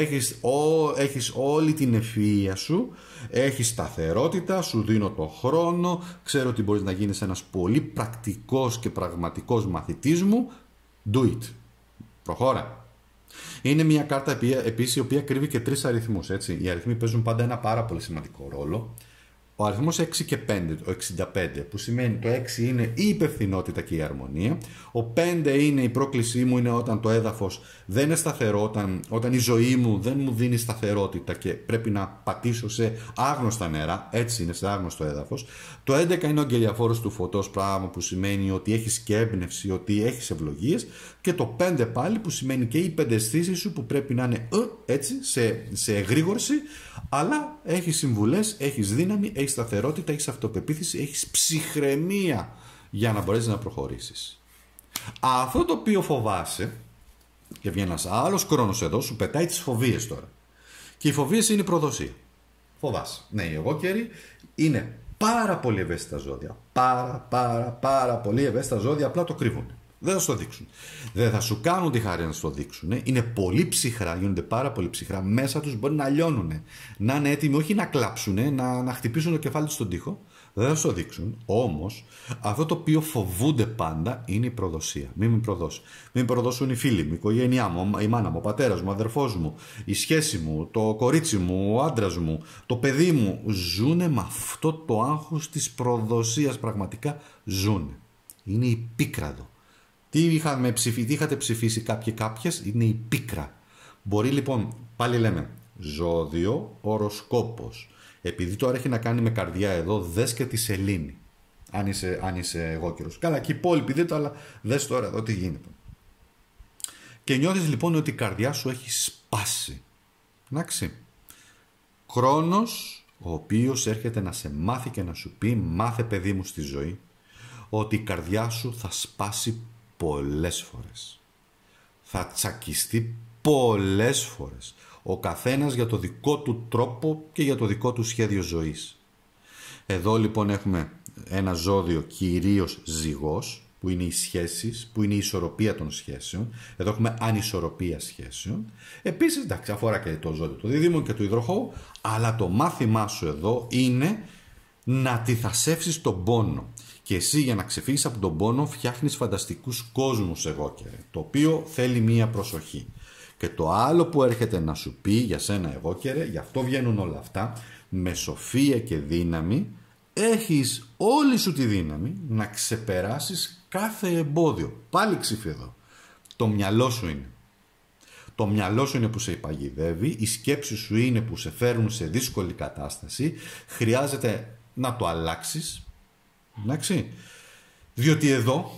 Έχεις όλη την ευφυΐα σου, έχεις σταθερότητα, σου δίνω το χρόνο, ξέρω ότι μπορείς να γίνεις ένας πολύ πρακτικός και πραγματικός μαθητής μου. Do it. Προχώρα. Είναι μια κάρτα επίσης η οποία κρύβει και 3 αριθμούς. Έτσι. Οι αριθμοί παίζουν πάντα ένα πάρα πολύ σημαντικό ρόλο. Ο αριθμός 6 και 5, ο 65, που σημαίνει το 6 είναι η υπευθυνότητα και η αρμονία. Ο 5 είναι η πρόκλησή μου, είναι όταν το έδαφος δεν είναι σταθερό, όταν η ζωή μου δεν μου δίνει σταθερότητα και πρέπει να πατήσω σε άγνωστα νερά, έτσι είναι, σε άγνωστο έδαφος. Το 11 είναι ο αγγελιαφόρος του φωτός, πράγμα που σημαίνει ότι έχεις και έμπνευση, ότι έχεις ευλογίες. Και το 5 πάλι που σημαίνει και οι 5 αισθήσεις σου που πρέπει να είναι έτσι, σε εγρήγορση, αλλά έχεις συμβουλές, έχεις δύναμη, έχεις σταθερότητα, έχεις αυτοπεποίθηση, έχεις ψυχραιμία για να μπορέσεις να προχωρήσεις. Αυτό το οποίο φοβάσαι, και βγαίνει ένας άλλος Κρόνος εδώ, σου πετάει τις φοβίες τώρα. Και οι φοβίες είναι η προδοσία. Φοβάσαι. Ναι, οι εγώκεροι είναι πάρα πολύ ευαίσθητα ζώδια. Πάρα πολύ ευαίσθητα ζώδια, απλά το κρύβουν. Δεν θα σου το δείξουν. Δεν θα σου κάνουν τη χάρη να σου το δείξουν. Είναι πολύ ψυχρά, γίνονται πάρα πολύ ψυχρά. Μέσα τους μπορεί να λιώνουν. Να είναι έτοιμοι όχι να κλάψουν, να χτυπήσουν το κεφάλι τους στον τοίχο. Δεν θα σου το δείξουν. Όμως, αυτό το οποίο φοβούνται πάντα είναι η προδοσία. Μην με προδώσουν. Μην με προδώσουν οι φίλοι μου, η οικογένειά μου, η μάνα μου, ο πατέρας μου, ο αδερφός μου, η σχέση μου, το κορίτσι μου, ο άντρας μου, το παιδί μου. Ζούνε με αυτό το άγχος της προδοσίας. Πραγματικά ζούνε. Είναι η πίκραδο. Τι είχατε ψηφίσει κάποιοι κάποιες, είναι η πίκρα. Μπορεί λοιπόν, πάλι λέμε, ζώδιο, οροσκόπος. Επειδή τώρα έχει να κάνει με καρδιά εδώ, δες και τη σελήνη. Αν είσαι εγώκερος. Καλά, και οι υπόλοιποι δείτε, αλλά δες τώρα εδώ τι γίνεται. Και νιώθεις λοιπόν ότι η καρδιά σου έχει σπάσει. Εντάξει. Κρόνος, ο οποίος έρχεται να σε μάθει και να σου πει, μάθε παιδί μου στη ζωή, ότι η καρδιά σου θα σπάσει πολλές φορές. Θα τσακιστεί πολλές φορές. Ο καθένας για το δικό του τρόπο και για το δικό του σχέδιο ζωής. Εδώ λοιπόν έχουμε ένα ζώδιο κυρίως ζυγός, που είναι οι σχέσεις, που είναι η ισορροπία των σχέσεων. Εδώ έχουμε ανισορροπία σχέσεων. Επίσης, εντάξει, αφορά και το ζώδιο του Δίδυμου και του Υδροχόου, αλλά το μάθημά σου εδώ είναι να αντιθασεύσεις τον πόνο. Και εσύ για να ξεφύγεις από τον πόνο φτιάχνεις φανταστικούς κόσμους εγώκερε, το οποίο θέλει μία προσοχή. Και το άλλο που έρχεται να σου πει για σένα εγώκερε, γι' αυτό βγαίνουν όλα αυτά, με σοφία και δύναμη, έχεις όλη σου τη δύναμη να ξεπεράσεις κάθε εμπόδιο. Πάλι ξύφι εδώ. Το μυαλό σου είναι. Το μυαλό σου είναι που σε υπαγιδεύει, οι σκέψεις σου είναι που σε φέρνουν σε δύσκολη κατάσταση, χρειάζεται να το αλλάξεις. Εντάξει. Διότι εδώ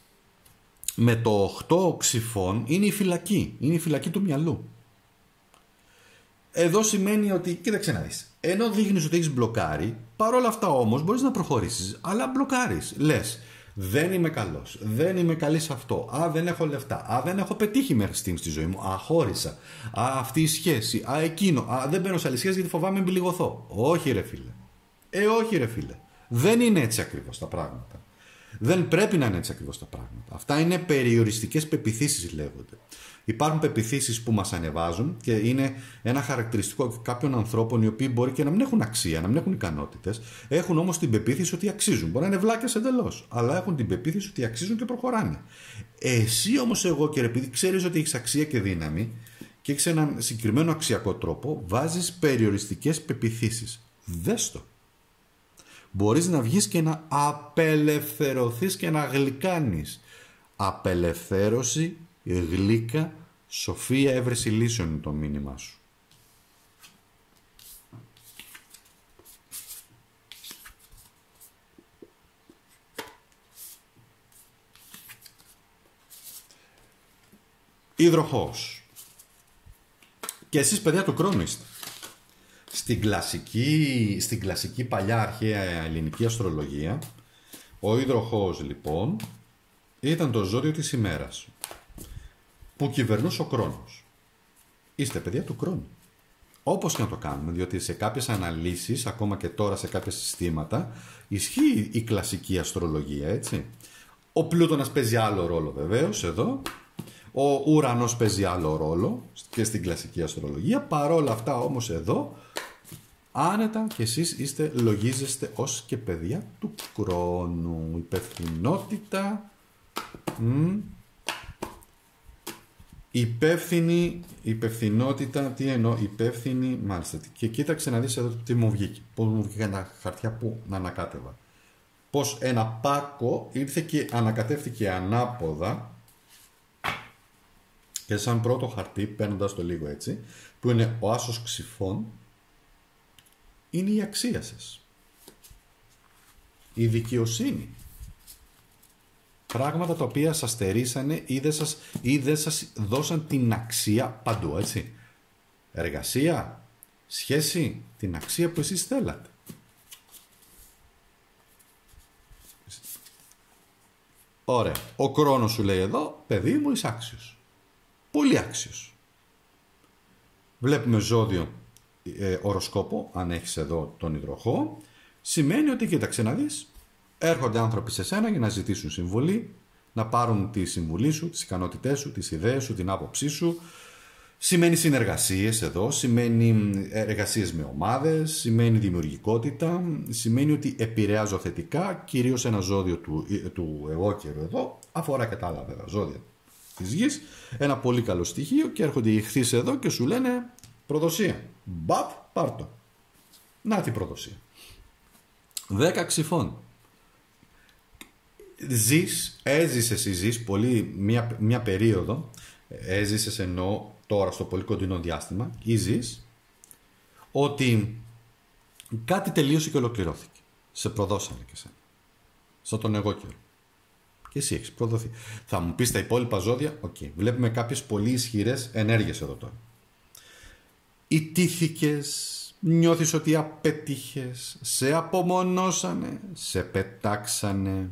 με το 8 ξυφών είναι η φυλακή. Είναι η φυλακή του μυαλού. Εδώ σημαίνει ότι, κοίταξε να δεις, ενώ δείχνεις ότι έχεις μπλοκάρει, παρόλα αυτά όμως μπορείς να προχωρήσεις, αλλά μπλοκάρεις. Λες, δεν είμαι καλός, δεν είμαι καλή σε αυτό, δεν έχω λεφτά, δεν έχω πετύχει μέχρι στιγμή στη ζωή μου, χώρισα, αυτή η σχέση, εκείνο, δεν μπαίνω σε άλλη σχέση γιατί φοβάμαι μην πληγωθώ. Όχι ρε φίλε. Όχι ρε φίλε. Δεν είναι έτσι ακριβώς τα πράγματα. Δεν πρέπει να είναι έτσι ακριβώς τα πράγματα. Αυτά είναι περιοριστικές πεποιθήσεις λέγονται. Υπάρχουν πεποιθήσεις που μας ανεβάζουν και είναι ένα χαρακτηριστικό κάποιων ανθρώπων οι οποίοι μπορεί και να μην έχουν αξία, να μην έχουν ικανότητες, έχουν όμως την πεποίθηση ότι αξίζουν. Μπορεί να είναι βλάκες εντελώς, αλλά έχουν την πεποίθηση ότι αξίζουν και προχωράνε. Εσύ όμως εγώκερε, επειδή ξέρεις ότι έχεις αξία και δύναμη και έχεις έναν συγκεκριμένο αξιακό τρόπο, βάζεις περιοριστικές πεποιθήσεις. Δες το. Μπορείς να βγεις και να απελευθερωθείς και να γλυκάνεις. Απελευθέρωση, γλύκα, σοφία, έβρεση λύσεων είναι το μήνυμά σου. Υδροχόος. Και εσείς παιδιά του Κρόνου είστε. Στην κλασική παλιά αρχαία ελληνική αστρολογία, ο Υδροχόος λοιπόν ήταν το ζώδιο της ημέρας που κυβερνούσε ο Κρόνος. είστε παιδιά του χρόνου. Όπως και να το κάνουμε, διότι σε κάποιες αναλύσεις, ακόμα και τώρα σε κάποια συστήματα, ισχύει η κλασική αστρολογία, έτσι. Ο Πλούτονας παίζει άλλο ρόλο βεβαίως εδώ, ο ουρανός παίζει άλλο ρόλο και στην κλασική αστρολογία. Παρόλα αυτά όμως εδώ, άνετα και εσείς λογίζεστε ως και παιδιά του χρόνου. Υπευθυνότητα, υπευθυνότητα, τι εννοώ, υπεύθυνη, μάλιστα. Και κοίταξε να δεις εδώ τι μου βγήκε. Πώς μου βγήκαν τα χαρτιά που να ανακάτευα. Πώς ένα πάκο ήρθε και ανακατεύτηκε ανάποδα και σαν πρώτο χαρτί, παίρνοντας το λίγο έτσι, που είναι ο άσος ξυφών, είναι η αξία σας. Η δικαιοσύνη. Πράγματα τα οποία σας στερήσανε ή δεν σας δώσαν την αξία παντού, έτσι. Εργασία, σχέση, την αξία που εσείς θέλατε. Ωραία. Ο χρόνος σου λέει εδώ, παιδί μου, είσαι άξιος. Πολύ άξιος. Βλέπουμε ζώδιο οροσκόπο, αν έχεις εδώ τον υδροχό, σημαίνει ότι, κοίταξε να δεις, έρχονται άνθρωποι σε σένα για να ζητήσουν συμβουλή, να πάρουν τη συμβουλή σου, τις ικανότητές σου, τις ιδέες σου, την άποψή σου. Σημαίνει συνεργασίες εδώ, σημαίνει εργασίες με ομάδες, σημαίνει δημιουργικότητα, σημαίνει ότι επηρεάζω θετικά, κυρίως ένα ζώδιο του εγώ καιρού εδώ, αφορά και τα άλλα βέβαια ζώδια της γης, ένα πολύ καλό στοιχείο και έρχονται οι ηχθείς εδώ και σου λένε προδοσία. Μπαπ, πάρ' το. Να την προδοσία. 10 ξυφών. Έζησες πολύ μια περίοδο, έζησες εννοώ τώρα στο πολύ κοντινό διάστημα, ή ζεις, ότι κάτι τελείωσε και ολοκληρώθηκε. Σε προδώσανε και σένα. Σαν τον εγώ καιρό. Και εσύ έχεις προδοθεί. Θα μου πεις τα υπόλοιπα ζώδια, βλέπουμε κάποιες πολύ ισχυρές ενέργειες εδώ τώρα. Ιτήθηκες, νιώθεις ότι απέτυχες, σε απομονώσανε, σε πετάξανε.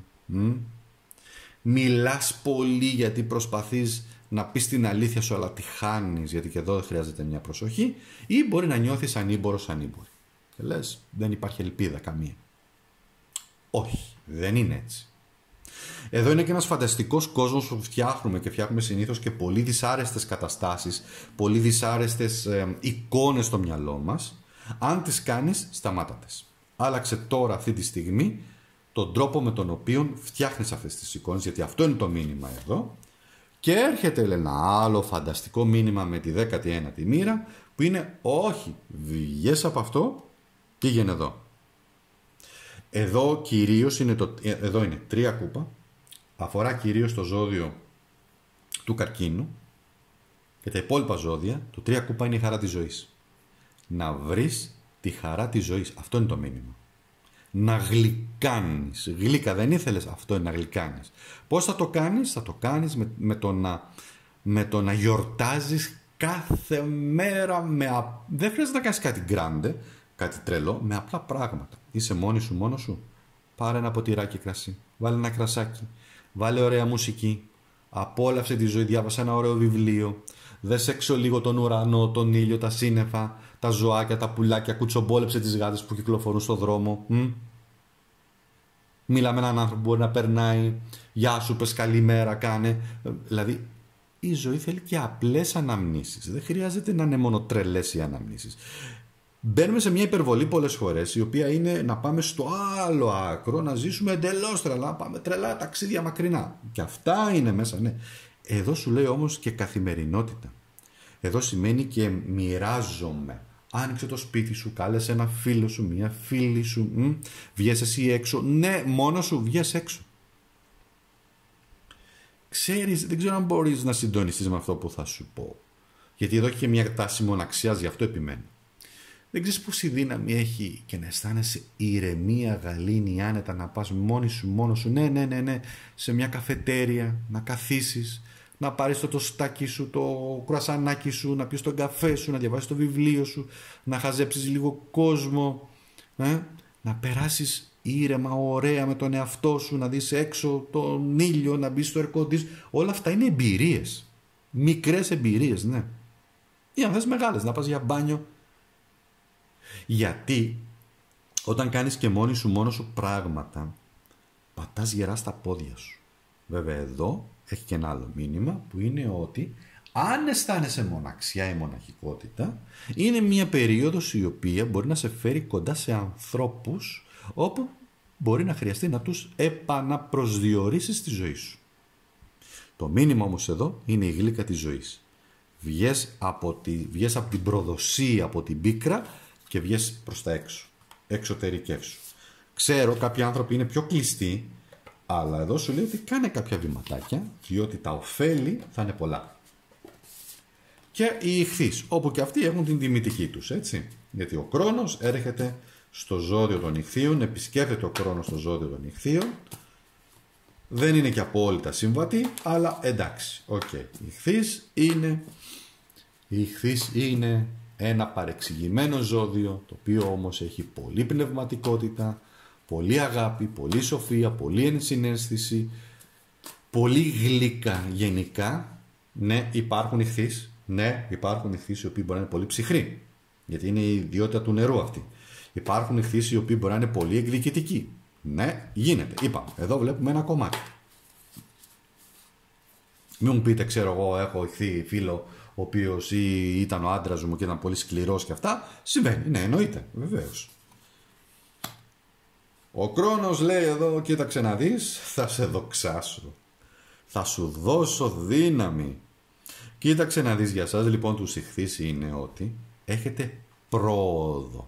Μιλάς πολύ γιατί προσπαθείς να πεις την αλήθεια σου, αλλά τη χάνεις γιατί και εδώ χρειάζεται μια προσοχή, ή μπορεί να νιώθεις ανήμπορος, ανήμπορη. Και λες, δεν υπάρχει ελπίδα καμία. Όχι, δεν είναι έτσι. Εδώ είναι και ένας φανταστικός κόσμος που φτιάχνουμε συνήθως και πολύ δυσάρεστες καταστάσεις, πολύ δυσάρεστες εικόνες στο μυαλό μας. Αν τις κάνεις, σταμάτατες. Άλλαξε τώρα αυτή τη στιγμή τον τρόπο με τον οποίο φτιάχνεις αυτές τις εικόνες, γιατί αυτό είναι το μήνυμα εδώ. Και έρχεται ένα άλλο φανταστικό μήνυμα με τη 19η μοίρα, που είναι όχι, βγες από αυτό, πήγαινε εδώ. Εδώ κυρίως είναι εδώ είναι 3 κούπα, αφορά κυρίως το ζώδιο του καρκίνου και τα υπόλοιπα ζώδια, το 3 κούπα είναι η χαρά της ζωής. Να βρεις τη χαρά της ζωής, αυτό είναι το μήνυμα. Να γλυκάνεις. Γλύκα δεν ήθελες, αυτό είναι να γλυκάνεις. Πώς θα το κάνεις? Θα το κάνεις με το να γιορτάζεις κάθε μέρα. Δεν χρειάζεται να κάνεις κάτι γκράντε, κάτι τρελό, με απλά πράγματα. Είσαι μόνη σου, μόνος σου. Πάρε ένα ποτηράκι κρασί, βάλε ένα κρασάκι, βάλε ωραία μουσική, απόλαυσε τη ζωή, διάβασε ένα ωραίο βιβλίο, δες έξω λίγο τον ουρανό, τον ήλιο, τα σύννεφα, τα ζωάκια, τα πουλάκια, κουτσομπόλεψε τις γάτες που κυκλοφορούν στο δρόμο. Μίλα με έναν άνθρωπο που μπορεί να περνάει, γεια σου, πες καλημέρα, κάνε. Δηλαδή, η ζωή θέλει και απλές αναμνήσεις. Δεν χρειάζεται να είναι μόνο τρελές οι αναμνήσεις. Μπαίνουμε σε μια υπερβολή πολλές φορές, η οποία είναι να πάμε στο άλλο άκρο, να ζήσουμε εντελώς τρελά, να πάμε τρελά ταξίδια μακρινά. Και αυτά είναι μέσα, ναι. Εδώ σου λέει όμως και καθημερινότητα. Εδώ σημαίνει και μοιράζομαι. Άνοιξε το σπίτι σου, κάλεσε ένα φίλο σου, μια φίλη σου, βγες εσύ έξω. Ναι, μόνο σου βγες έξω. Ξέρεις, δεν ξέρω αν μπορείς να συντονιστείς με αυτό που θα σου πω. Γιατί εδώ έχει και μια τάση μοναξιάς, γι' αυτό επιμένω. Δεν ξέρεις πόση δύναμη έχει και να αισθάνεσαι ηρεμία, γαλήνη, άνετα, να πας μόνη σου, μόνος σου, ναι, σε μια καφετέρια, να καθίσεις, να πάρεις το τοστάκι σου, το κρουασανάκι σου, να πιεις τον καφέ σου, να διαβάσεις το βιβλίο σου, να χαζέψεις λίγο κόσμο, να περάσεις ήρεμα, ωραία με τον εαυτό σου, να δεις έξω τον ήλιο, να μπεις στο air condition. Όλα αυτά είναι εμπειρίες, μικρές εμπειρίες, ναι. Ή αν θες μεγάλες, να πας για μπάνιο. Γιατί όταν κάνεις και μόνο σου πράγματα, πατάς γερά στα πόδια σου. Βέβαια εδώ έχει και ένα άλλο μήνυμα που είναι ότι αν αισθάνεσαι μοναξιά ή μοναχικότητα, είναι μια περίοδος η οποία μπορεί να σε φέρει κοντά σε ανθρώπους όπου μπορεί να χρειαστεί να τους επαναπροσδιορίσεις στη ζωή σου. Το μήνυμα όμως εδώ είναι η γλύκα της ζωής. Βγες από την προδοσία, από την πίκρα και βγες προς τα έξω. Εξωτερικεύσου. Ξέρω κάποιοι άνθρωποι είναι πιο κλειστοί, αλλά εδώ σου λέει ότι κάνε κάποια βηματάκια, διότι τα ωφέλη θα είναι πολλά. Και οι ιχθύς, όπου και αυτοί έχουν την τιμητική τους, έτσι. Γιατί ο Κρόνος έρχεται στο ζώδιο των ιχθύων, επισκέπτεται ο Κρόνος στο ζώδιο των ιχθύων. Δεν είναι και απόλυτα συμβατή, αλλά εντάξει, οκ. Η ιχθύς είναι ένα παρεξηγημένο ζώδιο, το οποίο όμως έχει πολλή πνευματικότητα, πολύ αγάπη, πολύ σοφία, πολύ ενσυναίσθηση, πολύ γλυκά γενικά. Ναι, υπάρχουν ιχθύς. Ναι, υπάρχουν ιχθύς οι οποίοι μπορεί να είναι πολύ ψυχροί, γιατί είναι η ιδιότητα του νερού αυτή. Υπάρχουν ιχθύς οι οποίοι μπορεί να είναι πολύ εκδικητικοί. Ναι, γίνεται. Είπαμε, εδώ βλέπουμε ένα κομμάτι. Μην μου πείτε, ξέρω εγώ, έχω ιχθύ φίλο ο οποίος ήταν ο άντρας μου και ήταν πολύ σκληρός και αυτά. Συμβαίνει, ναι, εννοείται, βεβαίως. Ο Κρόνος λέει εδώ, κοίταξε να δεις, θα σε δοξάσω. Θα σου δώσω δύναμη. Κοίταξε να δεις, για σας λοιπόν τους ιχθύς είναι ότι έχετε πρόοδο.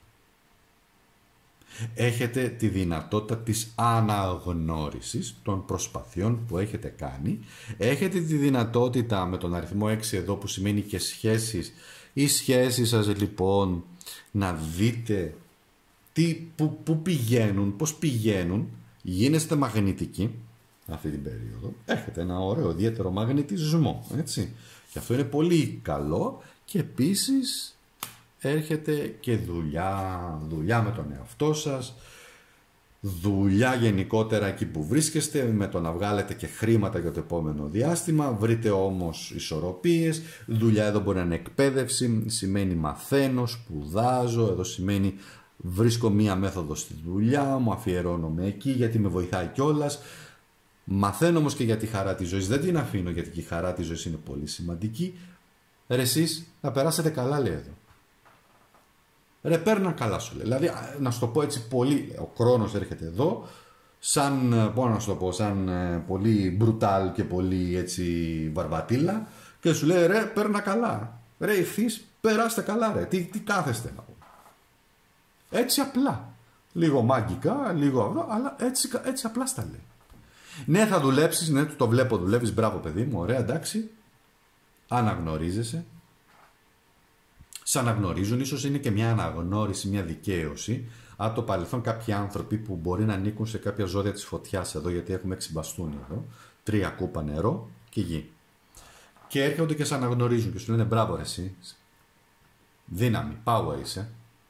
Έχετε τη δυνατότητα της αναγνώρισης των προσπαθειών που έχετε κάνει. Έχετε τη δυνατότητα με τον αριθμό 6 εδώ που σημαίνει και σχέσεις. Οι σχέσεις σας λοιπόν να δείτε πού πηγαίνουν, πώς πηγαίνουν. Γίνεστε μαγνητικοί αυτή την περίοδο. Έχετε ένα ωραίο ιδιαίτερο μαγνητισμό, έτσι. Και αυτό είναι πολύ καλό και επίσης έρχεται και δουλειά με τον εαυτό σας, δουλειά γενικότερα εκεί που βρίσκεστε, με το να βγάλετε και χρήματα για το επόμενο διάστημα. Βρείτε όμως ισορροπίες. Δουλειά εδώ μπορεί να είναι εκπαίδευση, σημαίνει μαθαίνω, σπουδάζω, εδώ σημαίνει βρίσκω μία μέθοδο στη δουλειά μου, αφιερώνομαι εκεί γιατί με βοηθάει κιόλας. Μαθαίνω όμως και για τη χαρά της ζωής, δεν την αφήνω γιατί και η χαρά της ζωής είναι πολύ σημαντική. Ρε εσείς να περάσετε καλά, λέει εδώ. Ρε παίρνα καλά σου λέει. Δηλαδή να σου το πω έτσι πολύ, ο Κρόνος έρχεται εδώ σαν, πώς να σου το πω, σαν πολύ μπρουτάλ και πολύ έτσι βαρβατήλα και σου λέει ρε παίρνα καλά. Ρε ηχθείς περάστε καλά ρε. Τι κάθεστε να πω. Έτσι απλά. Λίγο μάγκικα, λίγο αυτό, αλλά έτσι απλά στα λέει. Ναι θα δουλέψεις, ναι το βλέπω δουλεύεις, μπράβο παιδί μου, ωραία εντάξει. Αναγνωρίζεσαι. Σε αναγνωρίζουν, ίσως είναι και μια αναγνώριση, μια δικαίωση από το παρελθόν κάποιοι άνθρωποι που μπορεί να ανήκουν σε κάποια ζώδια της φωτιάς εδώ, γιατί έχουμε 6 μπαστούνι εδώ, 3 κούπα νερό και γη. Και έρχονται και σε αναγνωρίζουν και σου λένε μπράβο ρε εσύ, δύναμη, power είσαι.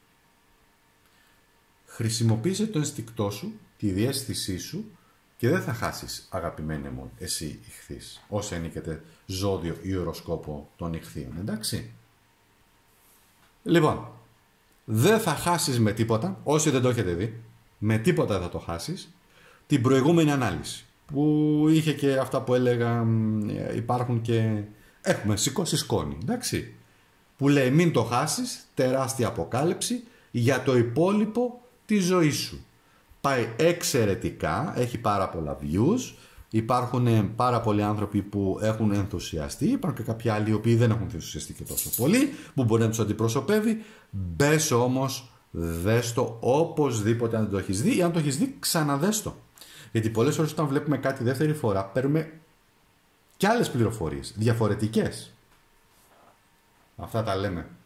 Χρησιμοποίησε το ενστικτό σου, τη διαίσθησή σου και δεν θα χάσεις αγαπημένε μου εσύ ιχθύς, όσοι ανήκετε ζώδιο ή οροσκόπο των ιχθύων, εντάξει. Λοιπόν, δεν θα χάσεις με τίποτα, όσοι δεν το έχετε δει, με τίποτα θα το χάσεις, την προηγούμενη ανάλυση. Που είχε και αυτά που έλεγα, υπάρχουν και έχουμε σηκώσει σκόνη, εντάξει. Που λέει μην το χάσεις, τεράστια αποκάλυψη για το υπόλοιπο της ζωής σου. Πάει εξαιρετικά, έχει πάρα πολλά views. Υπάρχουν πάρα πολλοί άνθρωποι που έχουν ενθουσιαστεί. Υπάρχουν και κάποιοι άλλοι οι οποίοι δεν έχουν ενθουσιαστεί και τόσο πολύ, που μπορεί να τους αντιπροσωπεύει. Μπες όμως, δες το οπωσδήποτε αν το έχεις δει ή αν το έχεις δει, ξαναδες το. Γιατί πολλές φορές όταν βλέπουμε κάτι δεύτερη φορά, παίρνουμε και άλλες πληροφορίες, διαφορετικές. Αυτά τα λέμε